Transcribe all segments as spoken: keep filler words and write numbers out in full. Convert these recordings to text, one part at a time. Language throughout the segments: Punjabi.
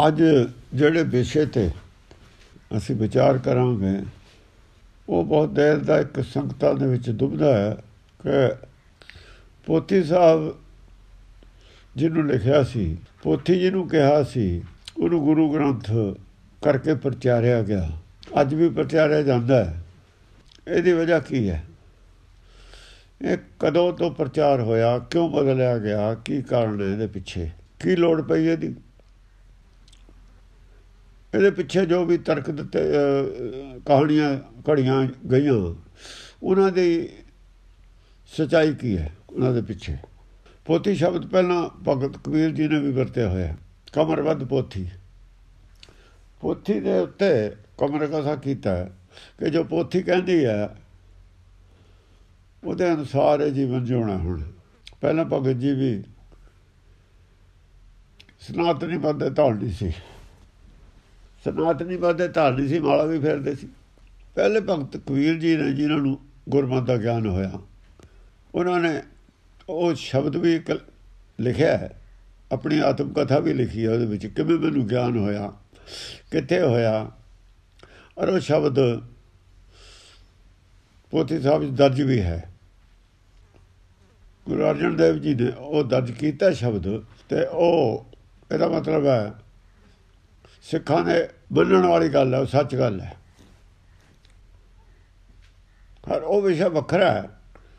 ਅੱਜ ਜਿਹੜੇ ਵਿਸ਼ੇ 'ਤੇ ਅਸੀਂ ਵਿਚਾਰ ਕਰਾਂਗੇ ਉਹ ਬਹੁਤ ਦੇਰ ਦਾ ਇੱਕ ਸੰਗਤਾਂ ਦੇ ਵਿੱਚ ਦੁਬਦਾ ਹੈ ਕਿ ਪੋਥੀ ਸਾਹਿਬ ਜਿਹਨੂੰ ਲਿਖਿਆ ਸੀ, ਪੋਥੀ ਜਿਹਨੂੰ ਕਿਹਾ ਸੀ, ਉਹਨੂੰ ਗੁਰੂ ਗ੍ਰੰਥ ਕਰਕੇ ਪ੍ਰਚਾਰਿਆ ਗਿਆ, ਅੱਜ ਵੀ ਪ੍ਰਚਾਰਿਆ ਜਾਂਦਾ ਹੈ। ਇਹਦੀ ਵਜ੍ਹਾ ਕੀ ਹੈ? ਇਹ ਕਦੋਂ ਤੋਂ ਪ੍ਰਚਾਰ ਹੋਇਆ, ਕਿਉਂ ਬਦਲਿਆ ਗਿਆ, ਕੀ ਕਾਰਨ ਹੈ ਇਹਦੇ ਪਿੱਛੇ, ਕੀ ਲੋੜ ਪਈ ਇਹਦੀ? ਇਹਦੇ ਪਿੱਛੇ ਜੋ ਵੀ ਤਰਕ ਦਿੱਤੇ, ਕਹਾਣੀਆਂ ਘੜੀਆਂ ਗਈਆਂ, ਉਹਨਾਂ ਦੀ ਸੱਚਾਈ ਕੀ ਹੈ ਉਹਨਾਂ ਦੇ ਪਿੱਛੇ? ਪੋਥੀ ਸ਼ਬਦ ਪਹਿਲਾਂ ਭਗਤ ਕਬੀਰ ਜੀ ਨੇ ਵੀ ਵਰਤਿਆ ਹੋਇਆ, ਕਮਰਬੱਧ ਪੋਥੀ। ਪੋਥੀ ਦੇ ਉੱਤੇ ਕਮਰ ਕਸਾ ਕੀਤਾ ਕਿ ਜੋ ਪੋਥੀ ਕਹਿੰਦੀ ਹੈ ਉਹਦੇ ਅਨੁਸਾਰ ਇਹ ਜੀਵਨ ਜਿਉਣਾ। ਹੁਣ ਪਹਿਲਾਂ ਭਗਤ ਜੀ ਵੀ ਸਨਾਤਨੀ ਪਦ ਦੇ ਧਾਰਨੀ ਸੀ, ਸਨਾਤਨੀ ਪਦ ਦੇ ਧਾਰਨੀ ਸੀ, ਮਾਲਾ ਵੀ ਫੇਰਦੇ ਸੀ। ਪਹਿਲੇ ਭਗਤ ਕਬੀਰ ਜੀ ਨੇ, ਜਿਨ੍ਹਾਂ ਨੂੰ ਗੁਰਮਤਿ ਦਾ ਗਿਆਨ ਹੋਇਆ, ਉਹਨਾਂ ਨੇ ਉਹ ਸ਼ਬਦ ਵੀ ਇੱਕ ਲਿਖਿਆ ਹੈ, ਆਪਣੀ ਆਤਮ ਕਥਾ ਵੀ ਲਿਖੀ ਹੈ ਉਹਦੇ ਵਿੱਚ, ਕਿਵੇਂ ਮੈਨੂੰ ਗਿਆਨ ਹੋਇਆ, ਕਿੱਥੇ ਹੋਇਆ। ਔਰ ਉਹ ਸ਼ਬਦ ਪੋਥੀ ਸਾਹਿਬ 'ਚ ਦਰਜ ਵੀ ਹੈ। ਗੁਰੂ ਅਰਜਨ ਦੇਵ ਜੀ ਨੇ ਉਹ ਦਰਜ ਕੀਤਾ ਸ਼ਬਦ, ਅਤੇ ਉਹ ਇਹਦਾ ਮਤਲਬ ਹੈ ਸਿੱਖਾਂ ਦੇ ਮੰਨਣ ਵਾਲੀ ਗੱਲ ਹੈ, ਉਹ ਸੱਚ ਗੱਲ ਹੈ। ਪਰ ਉਹ ਵਿਸ਼ਾ ਵੱਖਰਾ ਹੈ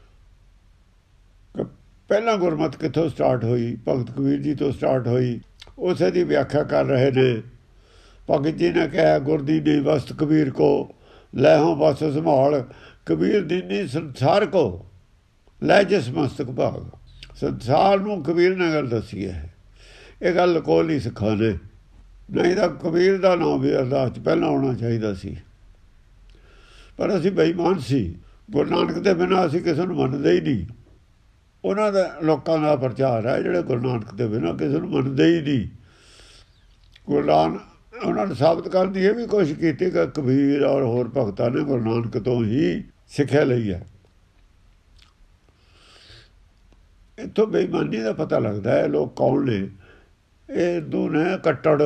ਕਿ ਪਹਿਲਾਂ ਗੁਰਮਤਿ ਕਿੱਥੋਂ ਸਟਾਰਟ ਹੋਈ, ਭਗਤ ਕਬੀਰ ਜੀ ਤੋਂ ਸਟਾਰਟ ਹੋਈ, ਉਸੇ ਦੀ ਵਿਆਖਿਆ ਕਰ ਰਹੇ ਨੇ। ਭਗਤ ਜੀ ਨੇ ਕਿਹਾ, ਗੁਰਦੀਨੀ ਵਸਤ ਕਬੀਰ ਕੋ ਲੈ ਹੋ ਬਸ ਸੰਭਾਲ, ਕਬੀਰ ਦੀਨੀ ਸੰਸਾਰ ਕੋ ਲੈ ਜਿਸ ਮਸਤਕ ਭਾਗ। ਸੰਸਾਰ ਨੂੰ ਕਬੀਰ ਨੇ ਗੱਲ ਦੱਸੀ ਹੈ, ਇਹ ਗੱਲ ਕੋਲ ਨਹੀਂ ਸਿੱਖਾਂ ਨੇ, ਨਹੀਂ ਤਾਂ ਕਬੀਰ ਦਾ ਨਾਮ ਵੀ ਅਰਦਾਸ 'ਚ ਪਹਿਲਾਂ ਆਉਣਾ ਚਾਹੀਦਾ ਸੀ। ਪਰ ਅਸੀਂ ਬੇਈਮਾਨ ਸੀ, ਗੁਰੂ ਨਾਨਕ ਦੇ ਬਿਨਾਂ ਅਸੀਂ ਕਿਸੇ ਨੂੰ ਮੰਨਦੇ ਹੀ ਨਹੀਂ। ਉਹਨਾਂ ਦਾ ਲੋਕਾਂ ਦਾ ਪ੍ਰਚਾਰ ਹੈ ਜਿਹੜੇ ਗੁਰੂ ਨਾਨਕ ਦੇ ਬਿਨਾਂ ਕਿਸੇ ਨੂੰ ਮੰਨਦੇ ਹੀ ਨਹੀਂ। ਗੁਰੂ ਨਾਨਕ ਉਹਨਾਂ ਨੇ ਸਾਬਤ ਕਰਨ ਦੀ ਇਹ ਵੀ ਕੋਸ਼ਿਸ਼ ਕੀਤੀ ਕਿ ਕਬੀਰ ਔਰ ਹੋਰ ਭਗਤਾਂ ਨੇ ਗੁਰੂ ਨਾਨਕ ਤੋਂ ਹੀ ਸਿੱਖਿਆ ਲਈ ਹੈ। ਇੱਥੋਂ ਬੇਈਮਾਨੀ ਦਾ ਪਤਾ ਲੱਗਦਾ ਹੈ ਲੋਕ ਕੌਣ ਨੇ। ਇਹ ਦੋ ਨੇ ਕੱਟੜ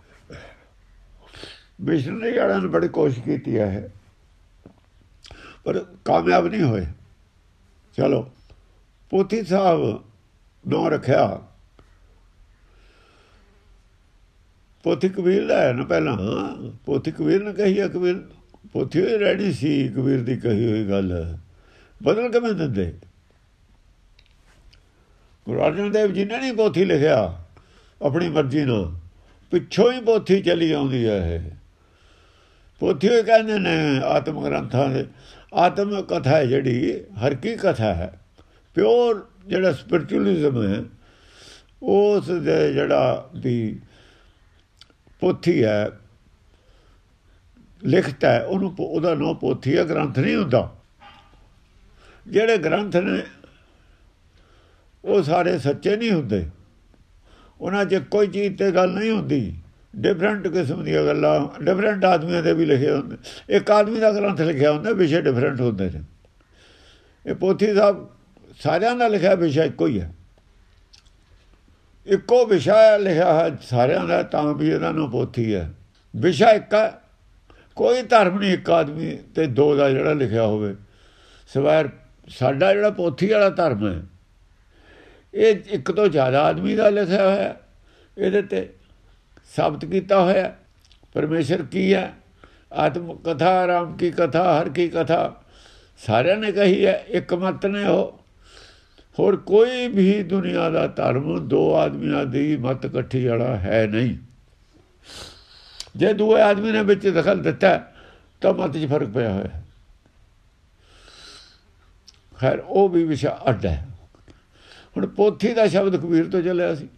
ਮਿਸ਼ਨਰੀ ਵਾਲਿਆਂ ਨੇ ਬੜੀ ਕੋਸ਼ਿਸ਼ ਕੀਤੀ ਹੈ, ਪਰ ਕਾਮਯਾਬ ਨਹੀਂ ਹੋਏ। ਚਲੋ, ਪੋਥੀ ਸਾਹਿਬ ਨਾਂ ਰੱਖਿਆ, ਪੋਥੀ ਕਬੀਰ ਦਾ ਹੈ ਨਾ। ਪਹਿਲਾਂ ਪੋਥੀ ਕਬੀਰ ਨੇ ਕਹੀ ਹੈ, ਕਬੀਰ ਪੋਥੀ ਹੋਈ ਰੈਡੀ ਸੀ, ਕਬੀਰ ਦੀ ਕਹੀ ਹੋਈ ਗੱਲ ਬਦਲ ਕਿਵੇਂ ਦਿੰਦੇ? ਗੁਰੂ ਅਰਜਨ ਦੇਵ ਜੀ ਨੇ ਨਹੀਂ ਪੋਥੀ ਲਿਖਿਆ ਆਪਣੀ ਮਰਜ਼ੀ ਨਾਲ, ਪਿੱਛੋਂ ਹੀ ਪੋਥੀ ਚਲੀ ਆਉਂਦੀ ਹੈ। ਇਹ ਪੋਥੀ ਹੋਈ ਕਹਿੰਦੇ ਨੇ ਆਤਮ ਗ੍ਰੰਥਾਂ ਦੇ। ਆਤਮ ਕਥਾ ਹੈ ਜਿਹੜੀ, ਹਰ ਕੀ ਕਥਾ ਹੈ, ਪਿਓਰ ਜਿਹੜਾ ਸਪਿਰਚੁਅਲਿਜ਼ਮ ਹੈ, ਉਸ ਦੇ ਜਿਹੜਾ ਵੀ ਪੋਥੀ ਹੈ, ਲਿਖਤ ਹੈ, ਉਹਨੂੰ ਉਹਦਾ ਨਾਂ ਪੋਥੀ ਹੈ, ਗ੍ਰੰਥ ਨਹੀਂ ਹੁੰਦਾ। ਜਿਹੜੇ ਗ੍ਰੰਥ ਨੇ ਉਹ ਸਾਰੇ ਸੱਚੇ ਨਹੀਂ ਹੁੰਦੇ, ਉਹਨਾਂ 'ਚ ਕੋਈ ਚੀਜ਼ 'ਤੇ ਗੱਲ ਨਹੀਂ ਹੁੰਦੀ। ਡਿਫਰੈਂਟ ਕਿਸਮ ਦੀਆਂ ਗੱਲਾਂ ਡਿਫਰੈਂਟ ਆਦਮੀਆਂ ਦੇ ਵੀ ਲਿਖੇ ਹੁੰਦੇ। ਇੱਕ ਆਦਮੀ ਦਾ ਗ੍ਰੰਥ ਲਿਖਿਆ ਹੁੰਦਾ, ਵਿਸ਼ੇ ਡਿਫਰੈਂਟ ਹੁੰਦੇ ਨੇ। ਇਹ ਪੋਥੀ ਸਾਹਿਬ ਸਾਰਿਆਂ ਦਾ ਲਿਖਿਆ ਵਿਸ਼ਾ ਇੱਕੋ ਹੀ ਹੈ, ਇੱਕੋ ਵਿਸ਼ਾ ਲਿਖਿਆ ਹੈ ਸਾਰਿਆਂ ਦਾ, ਤਾਂ ਵੀ ਇਹਦਾ ਨਾਂ ਪੋਥੀ ਹੈ। ਵਿਸ਼ਾ ਇੱਕ ਹੈ, ਕੋਈ ਧਰਮ ਨਹੀਂ ਇੱਕ ਆਦਮੀ ਅਤੇ ਦੋ ਦਾ ਜਿਹੜਾ ਲਿਖਿਆ ਹੋਵੇ। ਸਿਵਾਏ ਸਾਡਾ ਜਿਹੜਾ ਪੋਥੀ ਵਾਲਾ ਧਰਮ ਹੈ, ਇਹ ਇੱਕ ਤੋਂ ਜ਼ਿਆਦਾ ਆਦਮੀ ਦਾ ਲਿਖਿਆ ਹੋਇਆ, ਇਹਦੇ 'ਤੇ ਸਾਬਤ ਕੀਤਾ ਹੋਇਆ ਪਰਮੇਸ਼ਰ ਕੀ ਹੈ। ਆਤਮ ਕਥਾ, ਰਾਮ ਕੀ ਕਥਾ, ਹਰ ਕੀ ਕਥਾ ਸਾਰਿਆਂ ਨੇ ਕਹੀ ਹੈ, ਇੱਕ ਮਤ ਨੇ ਉਹ। ਹੋਰ ਕੋਈ ਵੀ ਦੁਨੀਆ ਦਾ ਧਰਮ ਦੋ ਆਦਮੀਆਂ ਦੀ ਮਤ ਇਕੱਠੀ ਵਾਲਾ ਹੈ ਨਹੀਂ। ਜੇ ਦੂਏ ਆਦਮੀ ਨੇ ਵਿੱਚ ਦਖਲ ਦਿੱਤਾ ਤਾਂ ਮਤ 'ਚ ਫਰਕ ਪਿਆ ਹੋਇਆ। ਖੈਰ, ਉਹ ਵੀ ਵਿਸ਼ਾ ਅੱਡ ਹੈ। ਹੁਣ ਪੋਥੀ ਦਾ ਸ਼ਬਦ ਕਬੀਰ ਤੋਂ ਚੱਲਿਆ ਸੀ,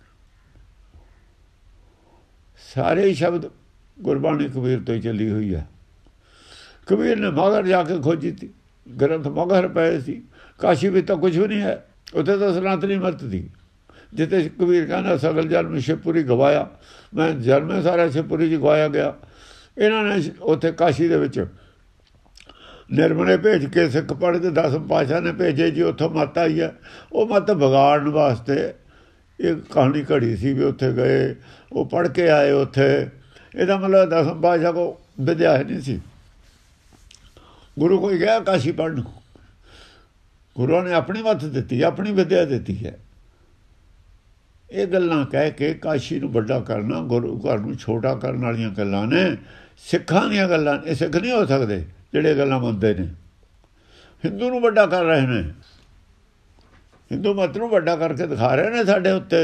ਸਾਰੇ ਹੀ ਸ਼ਬਦ ਗੁਰਬਾਣੀ ਕਬੀਰ ਤੋਂ ਹੀ ਚੱਲੀ ਹੋਈ ਹੈ। ਕਬੀਰ ਨੇ ਮਗਰ ਜਾ ਕੇ ਖੋਜੀ ਤੀ, ਗ੍ਰੰਥ ਮਗਰ ਪਏ ਸੀ। ਕਾਸ਼ੀ ਵਿੱਚ ਤਾਂ ਕੁਛ ਵੀ ਨਹੀਂ ਹੈ, ਉੱਥੇ ਤਾਂ ਸਨਾਤਨੀ ਮਤ ਦੀ, ਜਿੱਥੇ ਕਬੀਰ ਕਹਿੰਦਾ ਸਗਲ ਜਨਮ ਸ਼ਿਵਪੁਰੀ ਗਵਾਇਆ, ਮੈਂ ਜਨਮੇ ਸਾਰਾ ਸ਼ਿਵਪੁਰੀ 'ਚ ਗਵਾਇਆ ਗਿਆ। ਇਹਨਾਂ ਨੇ ਉੱਥੇ ਕਾਸ਼ੀ ਦੇ ਵਿੱਚ ਨਿਰਮਲੇ ਭੇਜ ਕੇ ਸਿੱਖ ਪੜ੍ਹ ਕੇ ਦਸਮ ਪਾਤਸ਼ਾਹ ਨੇ ਭੇਜੇ ਜੀ, ਉੱਥੋਂ ਮੱਤ ਆਈ ਹੈ। ਉਹ ਮੱਤ ਵਿਗਾੜਨ ਵਾਸਤੇ ਇਹ ਕਹਾਣੀ ਘੜੀ ਸੀ ਵੀ ਉੱਥੇ ਗਏ, ਉਹ ਪੜ੍ਹ ਕੇ ਆਏ ਉੱਥੇ। ਇਹਦਾ ਮਤਲਬ ਦਸਮ ਪਾਤਸ਼ਾਹ ਕੋ ਵਿਦਿਆ ਨਹੀਂ ਸੀ। ਗੁਰੂ ਕੋਈ ਗਿਆ ਕਾਸ਼ੀ ਪੜ੍ਹਨ, ਗੁਰੂਆਂ ਨੇ ਆਪਣੀ ਮੱਤ ਦਿੱਤੀ, ਆਪਣੀ ਵਿਦਿਆ ਦਿੱਤੀ ਹੈ। ਇਹ ਗੱਲਾਂ ਕਹਿ ਕੇ ਕਾਸ਼ੀ ਨੂੰ ਵੱਡਾ ਕਰਨਾ, ਗੁਰੂ ਘਰ ਨੂੰ ਛੋਟਾ ਕਰਨ ਵਾਲੀਆਂ ਗੱਲਾਂ ਨੇ, ਸਿੱਖਾਂ ਦੀਆਂ ਗੱਲਾਂ। ਇਹ ਸਿੱਖ ਨਹੀਂ ਹੋ ਸਕਦੇ ਜਿਹੜੇ ਗੱਲਾਂ ਮੰਨਦੇ ਨੇ। ਹਿੰਦੂ ਨੂੰ ਵੱਡਾ ਕਰ ਰਹੇ ਨੇ, ਹਿੰਦੂ ਮਤ ਨੂੰ ਵੱਡਾ ਕਰਕੇ ਦਿਖਾ ਰਹੇ ਨੇ ਸਾਡੇ ਉੱਤੇ।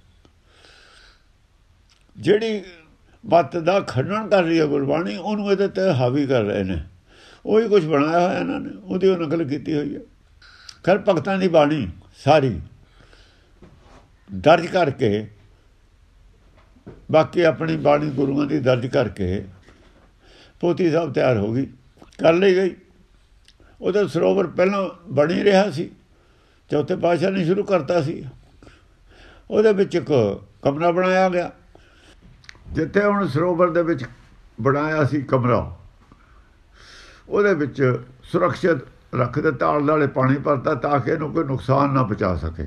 ਜਿਹੜੀ ਮਤ ਦਾ ਖੰਡਨ ਕਰ ਰਹੀ ਹੈ ਗੁਰਬਾਣੀ, ਉਹਨੂੰ ਇਹਦੇ 'ਤੇ ਹਾਵੀ ਕਰ ਰਹੇ ਨੇ। ਉਹੀ ਕੁਛ ਬਣਾਇਆ ਹੋਇਆ ਇਹਨਾਂ ਨੇ, ਉਹਦੀ ਉਹ ਨਕਲ ਕੀਤੀ ਹੋਈ ਹੈ। ਖੈਰ ਭਗਤਾਂ ਦੀ ਬਾਣੀ ਸਾਰੀ ਦਰਜ ਕਰਕੇ, ਬਾਕੀ ਆਪਣੀ ਬਾਣੀ ਗੁਰੂਆਂ ਦੀ ਦਰਜ ਕਰਕੇ ਪੋਥੀ ਸਾਹਿਬ ਤਿਆਰ ਹੋ ਗਈ, ਕਰ ਲਈ ਗਈ। ਉਹਦਾ ਸਰੋਵਰ ਪਹਿਲਾਂ ਬਣੀ ਰਿਹਾ ਸੀ, ਚੌਥੇ ਪਾਤਸ਼ਾਹ ਨੇ ਸ਼ੁਰੂ ਕਰਤਾ ਸੀ। ਉਹਦੇ ਵਿੱਚ ਇੱਕ ਕਮਰਾ ਬਣਾਇਆ ਗਿਆ, ਜਿੱਥੇ ਹੁਣ ਸਰੋਵਰ ਦੇ ਵਿੱਚ ਬਣਾਇਆ ਸੀ ਕਮਰਾ, ਉਹਦੇ ਵਿੱਚ ਸੁਰੱਖਿਅਤ ਰੱਖ ਦਿੱਤਾ, ਆਲੇ ਦੁਆਲੇ ਪਾਣੀ ਭਰਤਾ ਤਾਂ ਕਿ ਇਹਨੂੰ ਕੋਈ ਨੁਕਸਾਨ ਨਾ ਪਹੁੰਚਾ ਸਕੇ।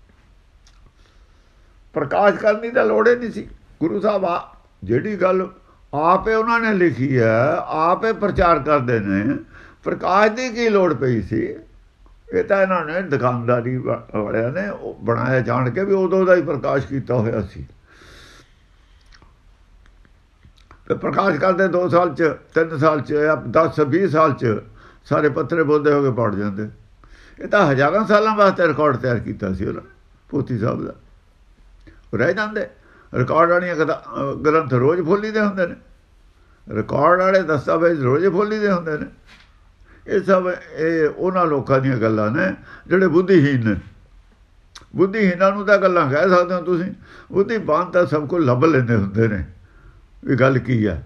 ਪ੍ਰਕਾਸ਼ ਕਰਨ ਦੀ ਤਾਂ ਲੋੜ ਹੀ ਨਹੀਂ ਸੀ। ਗੁਰੂ ਸਾਹਿਬ ਆ ਜਿਹੜੀ ਗੱਲ ਆਪੇ ਉਹਨਾਂ ਨੇ ਲਿਖੀ ਹੈ, ਆਪੇ ਪ੍ਰਚਾਰ ਕਰਦੇ ਨੇ, ਪ੍ਰਕਾਸ਼ ਦੀ ਕੀ ਲੋੜ ਪਈ ਸੀ? ਇਹ ਤਾਂ ਇਹਨਾਂ ਨੇ ਦੁਕਾਨਦਾਰੀ ਵਾਲਿਆਂ ਨੇ ਬਣਾਇਆ ਜਾਣ ਕੇ ਵੀ ਉਦੋਂ ਦਾ ਹੀ ਪ੍ਰਕਾਸ਼ ਕੀਤਾ ਹੋਇਆ ਸੀ। ਤੇ ਪ੍ਰਕਾਸ਼ ਕਰਦੇ ਦੋ ਸਾਲ 'ਚ, ਤਿੰਨ ਸਾਲ 'ਚ ਜਾਂ ਦਸ ਵੀਹ ਸਾਲ 'ਚ ਸਾਰੇ ਪੱਥਰੇ ਬੋਲਦੇ ਹੋ ਕੇ ਪੜ ਜਾਂਦੇ। ਇਹ ਤਾਂ ਹਜ਼ਾਰਾਂ ਸਾਲਾਂ ਵਾਸਤੇ ਰਿਕਾਰਡ ਤਿਆਰ ਕੀਤਾ ਸੀ ਉਹਨਾਂ ਪੋਥੀ ਸਾਹਿਬ ਦਾ। ਰਹਿ ਜਾਂਦੇ ਰਿਕਾਰਡ ਵਾਲੀਆਂ ਗ੍ਰੰਥ ਰੋਜ਼ ਫੋਲੀ ਦੇ ਹੁੰਦੇ ਨੇ, ਰਿਕਾਰਡ ਵਾਲੇ ਦਸਤਾਵੇਜ਼ ਰੋਜ਼ ਫੋਲੀ ਦੇ ਹੁੰਦੇ ਨੇ। ਇਹ ਸਭ ਇਹ ਉਹਨਾਂ ਲੋਕਾਂ ਦੀਆਂ ਗੱਲਾਂ ਨੇ ਜਿਹੜੇ ਬੁੱਧੀਹੀਨ ਨੇ। ਬੁੱਧੀਹੀਨਾਂ ਨੂੰ ਤਾਂ ਗੱਲਾਂ ਕਹਿ ਸਕਦੇ ਹੋ ਤੁਸੀਂ, ਬੁੱਧੀਵਾਨ ਤਾਂ ਸਭ ਕੁਝ ਲੱਭ ਲੈਂਦੇ ਹੁੰਦੇ ਨੇ ਵੀ ਗੱਲ ਕੀ ਹੈ।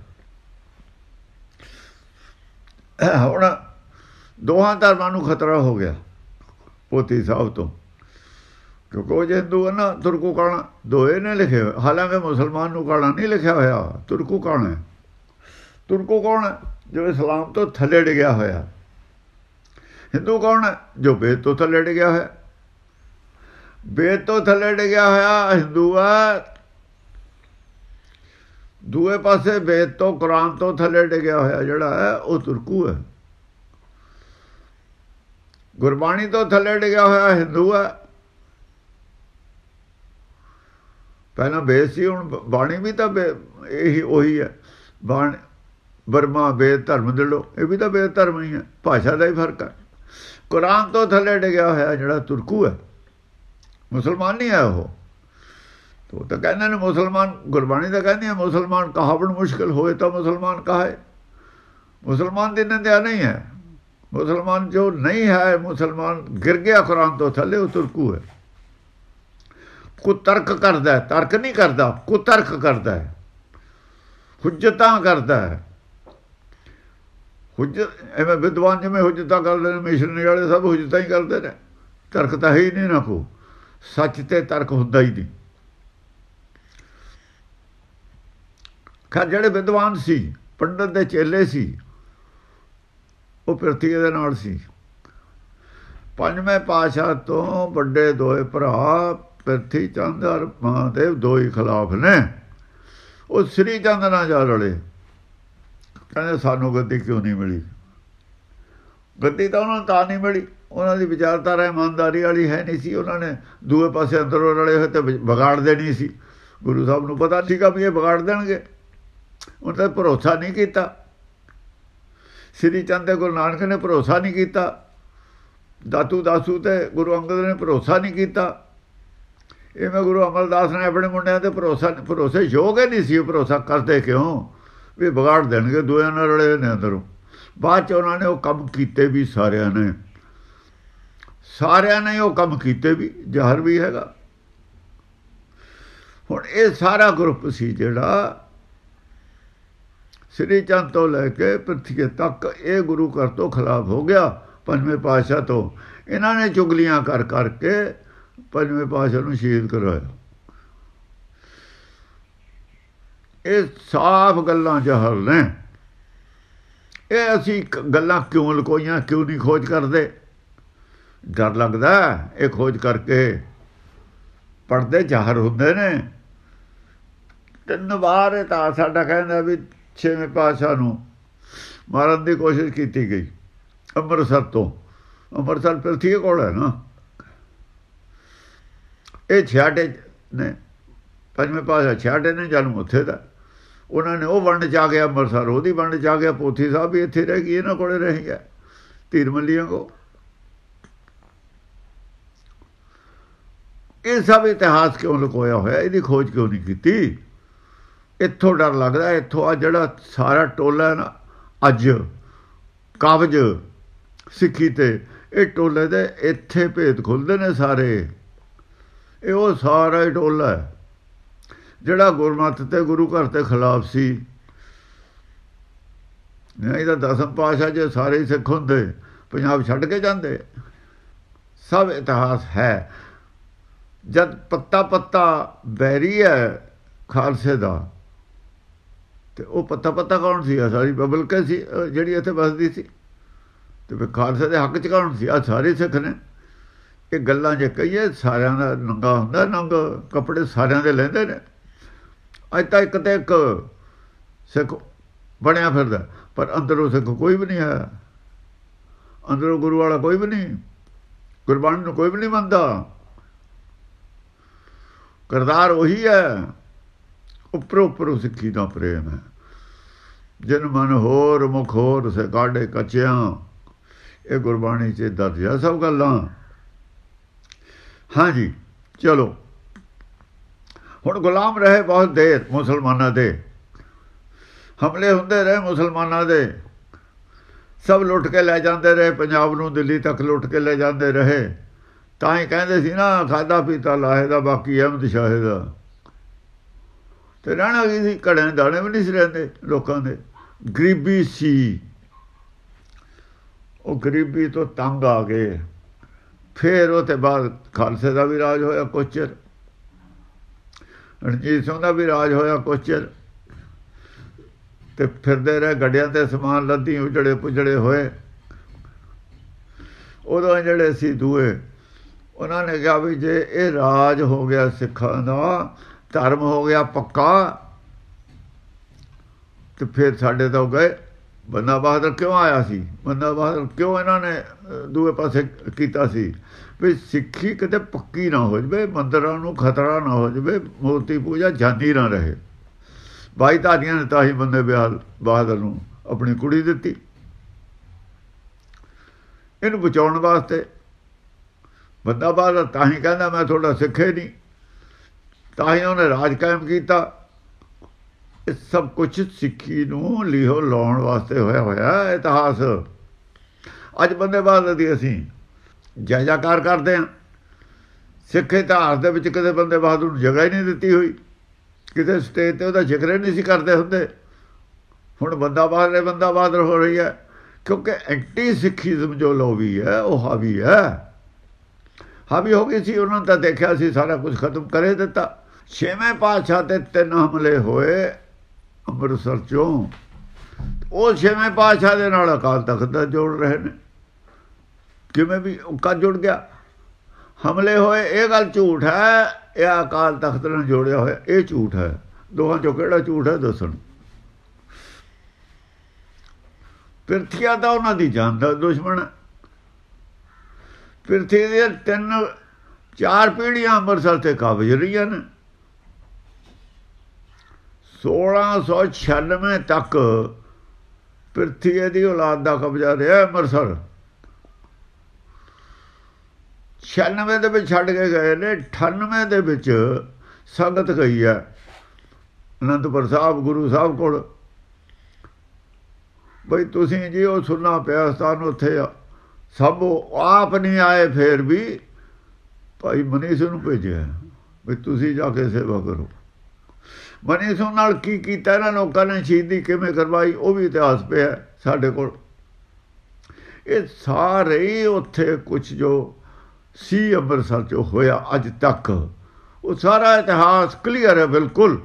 ਹੁਣ ਦੋਹਾਂ ਧਰਮਾਂ ਨੂੰ ਖਤਰਾ ਹੋ ਗਿਆ ਪੋਥੀ ਸਾਹਿਬ ਤੋਂ, ਕਿਉਂਕਿ ਉਹ ਜੇ ਹਿੰਦੂ ਹੈ ਨਾ, ਤੁਰਕੂ ਕਾਣਾ ਦੋਏ ਨੇ ਲਿਖੇ ਹੋਏ। ਹਾਲਾਂਕਿ ਮੁਸਲਮਾਨ ਨੂੰ ਕਾਣਾ ਨਹੀਂ ਲਿਖਿਆ ਹੋਇਆ, ਤੁਰਕੂ ਕਾਣਾ ਹੈ। ਤੁਰਕੂ ਕੌਣ ਹੈ? ਜੋ ਇਸਲਾਮ ਤੋਂ ਥੱਲੇ ਡਿੱਗਿਆ ਹੋਇਆ। ਹਿੰਦੂ ਕੌਣ ਹੈ? ਜੋ ਵੇਦ ਤੋਂ ਥੱਲੇ ਡਿੱਗਿਆ ਹੋਇਆ। ਵੇਦ ਤੋਂ ਥੱਲੇ ਡਿੱਗਿਆ ਹੋਇਆ ਹਿੰਦੂ ਹੈ। ਦੂਏ ਪਾਸੇ ਵੇਦ ਤੋਂ, ਕੁਰਾਨ ਤੋਂ ਥੱਲੇ ਡਿੱਗਿਆ ਹੋਇਆ ਜਿਹੜਾ ਹੈ ਉਹ ਤੁਰਕੂ ਹੈ। ਗੁਰਬਾਣੀ ਤੋਂ ਥੱਲੇ ਡਿੱਗਿਆ ਹੋਇਆ ਹਿੰਦੂ ਹੈ। ਪਹਿਲਾਂ ਵੇਦ ਸੀ, ਹੁਣ ਬਾਣੀ ਵੀ ਤਾਂ ਇਹੀ ਉਹੀ ਹੈ। ਬਾਣੀ ਬਰਮਾ ਵੇਦ ਧਰਮ ਦਿਲੋ, ਇਹ ਵੀ ਤਾਂ ਵੇਦ ਧਰਮ ਹੀ ਹੈ, ਭਾਸ਼ਾ ਦਾ ਹੀ ਫਰਕ ਹੈ। ਕੁਰਾਨ ਤੋਂ ਥੱਲੇ ਡਿੱਗਿਆ ਹੋਇਆ ਜਿਹੜਾ ਤੁਰਕੂ ਹੈ, ਮੁਸਲਮਾਨ ਨਹੀਂ ਹੈ ਉਹ। ਤੋ ਤਾਂ ਕਹਿੰਦੇ ਨੇ ਮੁਸਲਮਾਨ, ਗੁਰਬਾਣੀ ਤਾਂ ਕਹਿੰਦੀ ਹੈ ਮੁਸਲਮਾਨ ਕਹਾਵਣ ਮੁਸ਼ਕਿਲ ਹੋਏ ਤਾਂ ਮੁਸਲਮਾਨ ਕਹਾਏ। ਮੁਸਲਮਾਨ ਦੀ ਨਿੰਦਿਆ ਨਹੀਂ ਹੈ। ਮੁਸਲਮਾਨ ਜੋ ਨਹੀਂ ਹੈ, ਮੁਸਲਮਾਨ ਗਿਰ ਗਿਆ ਕੁਰਾਨ ਤੋਂ ਥੱਲੇ, ਉਹ ਤੁਰਕੂ ਹੈ। ਕੁਤਰਕ ਕਰਦਾ ਹੈ, ਤਰਕ ਨਹੀਂ ਕਰਦਾ, ਕੁਤਰਕ ਕਰਦਾ ਹੈ, ਹੁਜਤਾਂ ਕਰਦਾ ਹੈ। ਹੁਜਤ ਐਵੇਂ ਵਿਦਵਾਨ ਜਿਵੇਂ ਹੁਜਤਾਂ ਕਰਦੇ ਨੇ, ਮਿਸ਼ਨਰੀ ਵਾਲੇ ਸਭ ਹੁਜਤਾਂ ਹੀ ਕਰਦੇ ਨੇ, ਤਰਕ ਤਾਂ ਹੈ ਹੀ ਨਹੀਂ ਨਾ ਕੋ। ਸੱਚ ਤੇ ਤਰਕ ਹੁੰਦਾ ਹੀ ਨਹੀਂ। ਖੈਰ ਜਿਹੜੇ ਵਿਦਵਾਨ ਸੀ, ਪੰਡਤ ਦੇ ਚੇਲੇ ਸੀ, ਉਹ ਪ੍ਰਿਥਵੀ ਦੇ ਨਾਲ ਸੀ। ਪੰਜਵੇਂ ਪਾਤਸ਼ਾਹ ਤੋਂ ਵੱਡੇ ਦੋਏ ਭਰਾ ਪ੍ਰਿਥਵੀ ਚੰਦ ਔਰ ਮਹਾਦੇਵ ਦੋ ਹੀ ਖਿਲਾਫ ਨੇ। ਉਹ ਸ੍ਰੀ ਚੰਦ ਨਾਲ ਜਾ ਰਲੇ, ਕਹਿੰਦੇ ਸਾਨੂੰ ਗੱਦੀ ਕਿਉਂ ਨਹੀਂ ਮਿਲੀ। ਗੱਦੀ ਤਾਂ ਉਹਨਾਂ ਨੂੰ ਤਾਂ ਨਹੀਂ ਮਿਲੀ, ਉਹਨਾਂ ਦੀ ਵਿਚਾਰਧਾਰਾ ਇਮਾਨਦਾਰੀ ਵਾਲੀ ਹੈ ਨਹੀਂ ਸੀ। ਉਹਨਾਂ ਨੇ ਦੂਏ ਪਾਸੇ ਅੰਦਰੋਂ ਰਲੇ ਹੋਏ ਤੇ ਵਿਗਾੜ ਦੇਣੀ ਸੀ। ਗੁਰੂ ਸਾਹਿਬ ਨੂੰ ਪਤਾ ਸੀਗਾ ਵੀ ਇਹ ਵਿਗਾੜ ਦੇਣਗੇ, ਉਹਨਾਂ ਤਾਂ ਭਰੋਸਾ ਨਹੀਂ ਕੀਤਾ। ਸ੍ਰੀ ਚੰਦ ਤੇ ਗੁਰੂ ਨਾਨਕ ਨੇ ਭਰੋਸਾ ਨਹੀਂ ਕੀਤਾ। ਦਾਤੂ ਦਾਸੂ ਤੇ ਗੁਰੂ ਅੰਗਦ ਨੇ ਭਰੋਸਾ ਨਹੀਂ ਕੀਤਾ। ਇਵੇਂ ਗੁਰੂ ਅਮਰਦਾਸ ਨੇ ਆਪਣੇ ਮੁੰਡਿਆਂ ਤੇ ਭਰੋਸਾ ਭਰੋਸੇ ਯੋਗ ਹੀ ਨਹੀਂ ਸੀ। ਭਰੋਸਾ ਕਰਦੇ ਕਿਉਂ ਵੀ ਵਿਗਾੜ ਦੇਣਗੇ, ਦੋਆਂ ਨਾਲ ਰਲੇ ਨੇ ਅੰਦਰੋਂ। ਬਾਅਦ 'ਚ ਉਹਨਾਂ ਨੇ ਉਹ ਕੰਮ ਕੀਤੇ ਵੀ, ਸਾਰਿਆਂ ਨੇ ਸਾਰਿਆਂ ਨੇ ਉਹ ਕੰਮ ਕੀਤੇ ਵੀ, ਜ਼ਹਰ ਵੀ ਹੈਗਾ। ਹੁਣ ਇਹ ਸਾਰਾ ਗਰੁੱਪ ਸੀ ਜਿਹੜਾ ਸ੍ਰੀ ਚੰਦ ਤੋਂ ਲੈ ਕੇ ਪ੍ਰਿਥਵੀ ਤੱਕ ਇਹ ਗੁਰੂ ਘਰ ਤੋਂ ਖਿਲਾਫ ਹੋ ਗਿਆ। ਪੰਜਵੇਂ ਪਾਤਸ਼ਾਹ ਤੋਂ ਇਹਨਾਂ ਨੇ ਚੁਗਲੀਆਂ ਕਰ ਕਰਕੇ ਪੰਜਵੇਂ ਪਾਤਸ਼ਾਹ ਨੂੰ ਸ਼ਹੀਦ ਕਰਵਾਇਆ। ਇਹ ਸਾਫ਼ ਗੱਲਾਂ ਜ਼ਹਰ ਨੇ। ਇਹ ਅਸੀਂ ਗੱਲਾਂ ਕਿਉਂ ਲੁਕੋਈਆਂ, ਕਿਉਂ ਨਹੀਂ ਖੋਜ ਕਰਦੇ? ਡਰ ਲੱਗਦਾ ਇਹ ਖੋਜ ਕਰਕੇ ਪੜ੍ਹਦੇ ਜ਼ਾਹਰ ਹੁੰਦੇ ਨੇ। ਤਿੰਨ ਵਾਰ ਇਹ ਤਾਂ ਸਾਡਾ ਕਹਿੰਦਾ ਵੀ ਛੇਵੇਂ ਪਾਤਸ਼ਾਹ ਨੂੰ ਮਾਰਨ ਦੀ ਕੋਸ਼ਿਸ਼ ਕੀਤੀ ਗਈ ਅੰਮ੍ਰਿਤਸਰ ਤੋਂ। ਅੰਮ੍ਰਿਤਸਰ ਪਿਰਥੀ ਕੋਲ ਹੈ ਨਾ। ਇਹ ਛਿਆਟੇ ਨੇ, ਪੰਜਵੇਂ ਪਾਤਸ਼ਾਹ ਛਿਆਟੇ ਨੇ ਜਨਮ ਉੱਥੇ ਦਾ। ਉਹਨਾਂ ਨੇ ਉਹ ਵੰਡ 'ਚ ਆ ਗਿਆ ਅੰਮ੍ਰਿਤਸਰ, ਉਹਦੀ ਵੰਡ 'ਚ ਆ ਗਿਆ। ਪੋਥੀ ਸਾਹਿਬ ਵੀ ਇੱਥੇ ਰਹਿ ਗਈ, ਇਹਨਾਂ ਕੋਲ ਰਹਿ ਗਿਆ ਧੀਰ ਮੱਲੀਆਂ ਕੋ। ਇਹ ਸਭ ਇਤਿਹਾਸ ਕਿਉਂ ਲੁਕੋਇਆ ਹੋਇਆ? ਇਹਦੀ ਖੋਜ ਕਿਉਂ ਨਹੀਂ ਕੀਤੀ? ਇੱਥੋਂ ਡਰ ਲੱਗਦਾ। ਇੱਥੋਂ ਆ ਜਿਹੜਾ ਸਾਰਾ ਟੋਲਾ ਨਾ ਅੱਜ ਕਾਬਜ ਸਿੱਖੀ ਤੇ, ਇਹ ਟੋਲੇ ਦੇ ਇੱਥੇ ਭੇਦ ਖੁੱਲ੍ਹਦੇ ਨੇ ਸਾਰੇ। ਇਹ ਉਹ ਸਾਰਾ ਹੀ ਟੋਲਾ ਹੈ ਜਿਹੜਾ ਗੁਰਮਤਿ ਤੇ ਗੁਰੂ ਘਰ ਦੇ ਖਿਲਾਫ ਸੀ। ਨਹੀਂ ਤਾਂ ਦਸਮ ਪਾਤਸ਼ਾਹ ਜੇ ਸਾਰੇ ਹੀ ਸਿੱਖ ਹੁੰਦੇ ਪੰਜਾਬ ਛੱਡ ਕੇ ਜਾਂਦੇ। ਸਭ ਇਤਿਹਾਸ ਹੈ। ਜਦ ਪੱਤਾ ਪੱਤਾ ਬੈਰੀ ਹੈ ਖਾਲਸੇ ਦਾ, ਤੇ ਉਹ ਪੱਤਾ ਪੱਤਾ ਕੌਣ ਸੀ? ਆ ਸਾਰੀ ਬਬਲਕੇ ਸੀ ਜਿਹੜੀ ਇੱਥੇ ਵੱਸਦੀ ਸੀ। ਤੇ ਫਿਰ ਖਾਲਸੇ ਦੇ ਹੱਕ 'ਚ ਕੌਣ ਸੀ? ਆ ਸਾਰੇ ਸਿੱਖ ਨੇ। ਇਹ ਗੱਲਾਂ ਜੇ ਕਹੀਏ ਸਾਰਿਆਂ ਦਾ ਨੰਗਾ ਹੁੰਦਾ, ਨੰਗ ਕੱਪੜੇ ਸਾਰਿਆਂ ਦੇ ਲੈਂਦੇ ਨੇ। ਅੱਜ ਤਾਂ ਇੱਕ ਤੇ ਇੱਕ ਸਿੱਖ ਬਣਿਆ ਫਿਰਦਾ, ਪਰ ਅੰਦਰੋਂ ਸਿੱਖ ਕੋਈ ਵੀ ਨਹੀਂ ਹੈ। ਅੰਦਰੋਂ ਗੁਰੂ ਵਾਲਾ ਕੋਈ ਵੀ ਨਹੀਂ, ਗੁਰਬਾਣੀ ਨੂੰ ਕੋਈ ਵੀ ਨਹੀਂ ਮੰਨਦਾ। ਕਰਤਾਰ ਉਹੀ ਹੈ। ਉੱਪਰੋਂ ਉੱਪਰੋਂ ਸਿੱਖੀ ਦਾ ਪ੍ਰੇਮ ਹੈ। ਜਿਨ ਮਨ ਹੋਰ ਮੁਖ ਹੋਰ ਸੇ ਕਾਢੇ ਕੱਚਿਆਂ, ਇਹ ਗੁਰਬਾਣੀ 'ਚ ਦਰਜ ਹੈ ਸਭ ਗੱਲਾਂ। ਹਾਂਜੀ ਚਲੋ, ਹੁਣ ਗੁਲਾਮ ਰਹੇ ਬਹੁਤ ਦੇਰ ਮੁਸਲਮਾਨਾਂ ਦੇ। ਹਮਲੇ ਹੁੰਦੇ ਰਹੇ ਮੁਸਲਮਾਨਾਂ ਦੇ, ਸਭ ਲੁੱਟ ਕੇ ਲੈ ਜਾਂਦੇ ਰਹੇ ਪੰਜਾਬ ਨੂੰ, ਦਿੱਲੀ ਤੱਕ ਲੁੱਟ ਕੇ ਲੈ ਜਾਂਦੇ ਰਹੇ। ਤਾਂ ਹੀ ਕਹਿੰਦੇ ਸੀ ਨਾ, ਖਾਧਾ ਪੀਤਾ ਲਾਹੇ ਦਾ ਬਾਕੀ ਅਹਿਮਦ ਸ਼ਾਹੇ ਦਾ। ਤੇ ਰਹਿਣਾ ਕੀ ਸੀ? ਘੜਿਆਂ ਦਾਣੇ ਵੀ ਨਹੀਂ ਸੀ ਰਹਿੰਦੇ ਲੋਕਾਂ ਦੇ। ਗਰੀਬੀ ਸੀ, ਉਹ ਗਰੀਬੀ ਤੋਂ ਤੰਗ ਆ ਗਏ। ਫਿਰ ਉਹ ਤੋਂ ਬਾਅਦ ਖਾਲਸੇ ਦਾ ਵੀ ਰਾਜ ਹੋਇਆ ਕੁਛ ਚਿਰ, ਰਣਜੀਤ ਸਿੰਘ ਦਾ ਵੀ ਰਾਜ ਹੋਇਆ ਕੁਛ ਚਿਰ। ਤੇ ਫਿਰਦੇ ਰਹੇ ਗੱਡਿਆਂ ਤੇ ਸਮਾਨ ਲੱਦੀ, ਉਜੜੇ ਪੁਜੜੇ ਹੋਏ। ਉਦੋਂ ਜਿਹੜੇ ਸੀ ਦੂਏ, ਉਹਨਾਂ ਨੇ ਕਿਹਾ ਵੀ ਜੇ ਇਹ ਰਾਜ ਹੋ ਗਿਆ ਸਿੱਖਾਂ ਦਾ, ਧਰਮ ਹੋ ਗਿਆ ਪੱਕਾ, ਤੇ ਫਿਰ ਸਾਡੇ ਤਾਂ ਗਏ। ਬੰਦਾ ਬਹਾਦਰ ਕਿਉਂ ਆਇਆ ਸੀ? ਬੰਦਾ ਬਹਾਦਰ ਕਿਉਂ ਇਹਨਾਂ ਨੇ ਦੂਏ ਪਾਸੇ ਕੀਤਾ ਸੀ? ਵੀ ਸਿੱਖੀ ਕਿਤੇ ਪੱਕੀ ਨਾ ਹੋ ਜਾਵੇ, ਮੰਦਰਾਂ ਨੂੰ ਖਤਰਾ ਨਾ ਹੋ ਜਾਵੇ, ਮੂਰਤੀ ਪੂਜਾ ਜਾਂਦੀ ਨਾ ਰਹੇ। ਬਾਈ ਧਾਰੀਆਂ ਨੇ ਤਾਂ ਹੀ ਬੰਦੇ ਬਹਾਦਰ ਨੂੰ ਆਪਣੀ ਕੁੜੀ ਦਿੱਤੀ, ਇਹਨੂੰ ਬਚਾਉਣ ਵਾਸਤੇ। ਬੰਦਾ ਬਹਾਦਰ ਤਾਂ ਹੀ ਕਹਿੰਦਾ ਮੈਂ ਤੁਹਾਡਾ ਸਿੱਖੇ ਨਹੀਂ, ਤਾਂ ਹੀ ਉਹਨੇ ਰਾਜ ਕਾਇਮ ਕੀਤਾ। ਇਹ ਸਭ ਕੁਛ ਸਿੱਖੀ ਨੂੰ ਲੀਹੋ ਲਾਉਣ ਵਾਸਤੇ ਹੋਇਆ ਹੋਇਆ ਇਤਿਹਾਸ। ਅੱਜ ਬੰਦੇ ਬਹਾਦਰ ਦੀ ਅਸੀਂ ਜੈ ਜੈਕਾਰ ਕਰਦੇ ਹਾਂ। ਸਿੱਖ ਇਤਿਹਾਸ ਦੇ ਵਿੱਚ ਕਿਤੇ ਬੰਦੇ ਬਹਾਦਰ ਨੂੰ ਜਗ੍ਹਾ ਹੀ ਨਹੀਂ ਦਿੱਤੀ ਹੋਈ, ਕਿਤੇ ਸਟੇਜ 'ਤੇ ਉਹਦਾ ਜ਼ਿਕਰ ਨਹੀਂ ਸੀ ਕਰਦੇ ਹੁੰਦੇ। ਹੁਣ ਬੰਦਾ ਬਹਾਦਰ ਬੰਦਾ ਬਹਾਦਰ ਹੋ ਰਹੀ ਹੈ, ਕਿਉਂਕਿ ਐਂਟੀ ਸਿੱਖੀਜ਼ਮ ਜੋ ਲੋਭੀ ਹੈ ਉਹ ਹਾਵੀ ਹੈ। ਹਾਵੀ ਹੋ ਗਈ ਸੀ। ਉਹਨਾਂ ਤਾਂ ਦੇਖਿਆ ਸੀ ਸਾਰਾ ਕੁਝ ਖਤਮ ਕਰੇ ਦਿੱਤਾ। ਛੇਵੇਂ ਪਾਤਸ਼ਾਹ 'ਤੇ ਤਿੰਨ ਹਮਲੇ ਹੋਏ ਅੰਮ੍ਰਿਤਸਰ 'ਚੋਂ। ਉਹ ਛੇਵੇਂ ਪਾਤਸ਼ਾਹ ਦੇ ਨਾਲ ਅਕਾਲ ਤਖਤ ਦਾ ਜੋੜ ਰਹੇ ਨੇ। ਕਿਵੇਂ ਵੀ ਕਦ ਜੁੜ ਗਿਆ? ਹਮਲੇ ਹੋਏ, ਇਹ ਗੱਲ ਝੂਠ ਹੈ। ਇਹ ਅਕਾਲ ਤਖਤ ਨਾਲ ਜੋੜਿਆ ਹੋਇਆ, ਇਹ ਝੂਠ ਹੈ। ਦੋਹਾਂ 'ਚੋਂ ਕਿਹੜਾ ਝੂਠ ਹੈ ਦੱਸਣ? ਪਿਰਥੀਆ ਤਾਂ ਉਹਨਾਂ ਦੀ ਜਾਨ ਦਾ ਦੁਸ਼ਮਣ ਹੈ। ਪਿਰਥੀ ਦੀਆਂ ਤਿੰਨ ਚਾਰ ਪੀੜ੍ਹੀਆਂ ਅੰਮ੍ਰਿਤਸਰ 'ਤੇ ਕਾਬਜ ਰਹੀਆਂ ਨੇ। ਸੋਲਾਂ ਸੌ ਛਿਆਨਵੇਂ ਤੱਕ ਪਿਰਥੀ ਦੀ ਔਲਾਦ ਦਾ ਕਬਜ਼ਾ ਰਿਹਾ ਅੰਮ੍ਰਿਤਸਰ। ਛਿਆਨਵੇਂ ਦੇ ਵਿੱਚ ਛੱਡ ਕੇ ਗਏ ਨੇ। ਅਠਾਨਵੇਂ ਦੇ ਵਿੱਚ ਸੰਗਤ ਗਈ ਹੈ ਅਨੰਦਪੁਰ ਸਾਹਿਬ ਗੁਰੂ ਸਾਹਿਬ ਕੋਲ, ਬਈ ਤੁਸੀਂ ਜੀ ਉਹ ਸੁਣਨਾ ਪਿਆ ਸਥਾਨ ਉੱਥੇ ਆ। ਸਭ ਆਪ ਨਹੀਂ ਆਏ, ਫਿਰ ਵੀ ਭਾਈ ਮਨੀ ਸਿੰਘ ਨੂੰ ਭੇਜਿਆ ਵੀ ਤੁਸੀਂ ਜਾ ਕੇ ਸੇਵਾ ਕਰੋ। ਮਨੀ ਸਿੰਘ ਨਾਲ ਕੀ ਕੀਤਾ ਇਹਨਾਂ ਲੋਕਾਂ ਨੇ, ਸ਼ਹੀਦੀ ਕਿਵੇਂ ਕਰਵਾਈ, ਉਹ ਵੀ ਇਤਿਹਾਸ ਪਿਆ ਸਾਡੇ ਕੋਲ। ਇਹ ਸਾਰੇ ਹੀ ਉੱਥੇ ਕੁਛ ਜੋ ਸੀ ਅੰਮ੍ਰਿਤਸਰ 'ਚ ਹੋਇਆ ਅੱਜ ਤੱਕ, ਉਹ ਸਾਰਾ ਇਤਿਹਾਸ ਕਲੀਅਰ ਹੈ ਬਿਲਕੁਲ।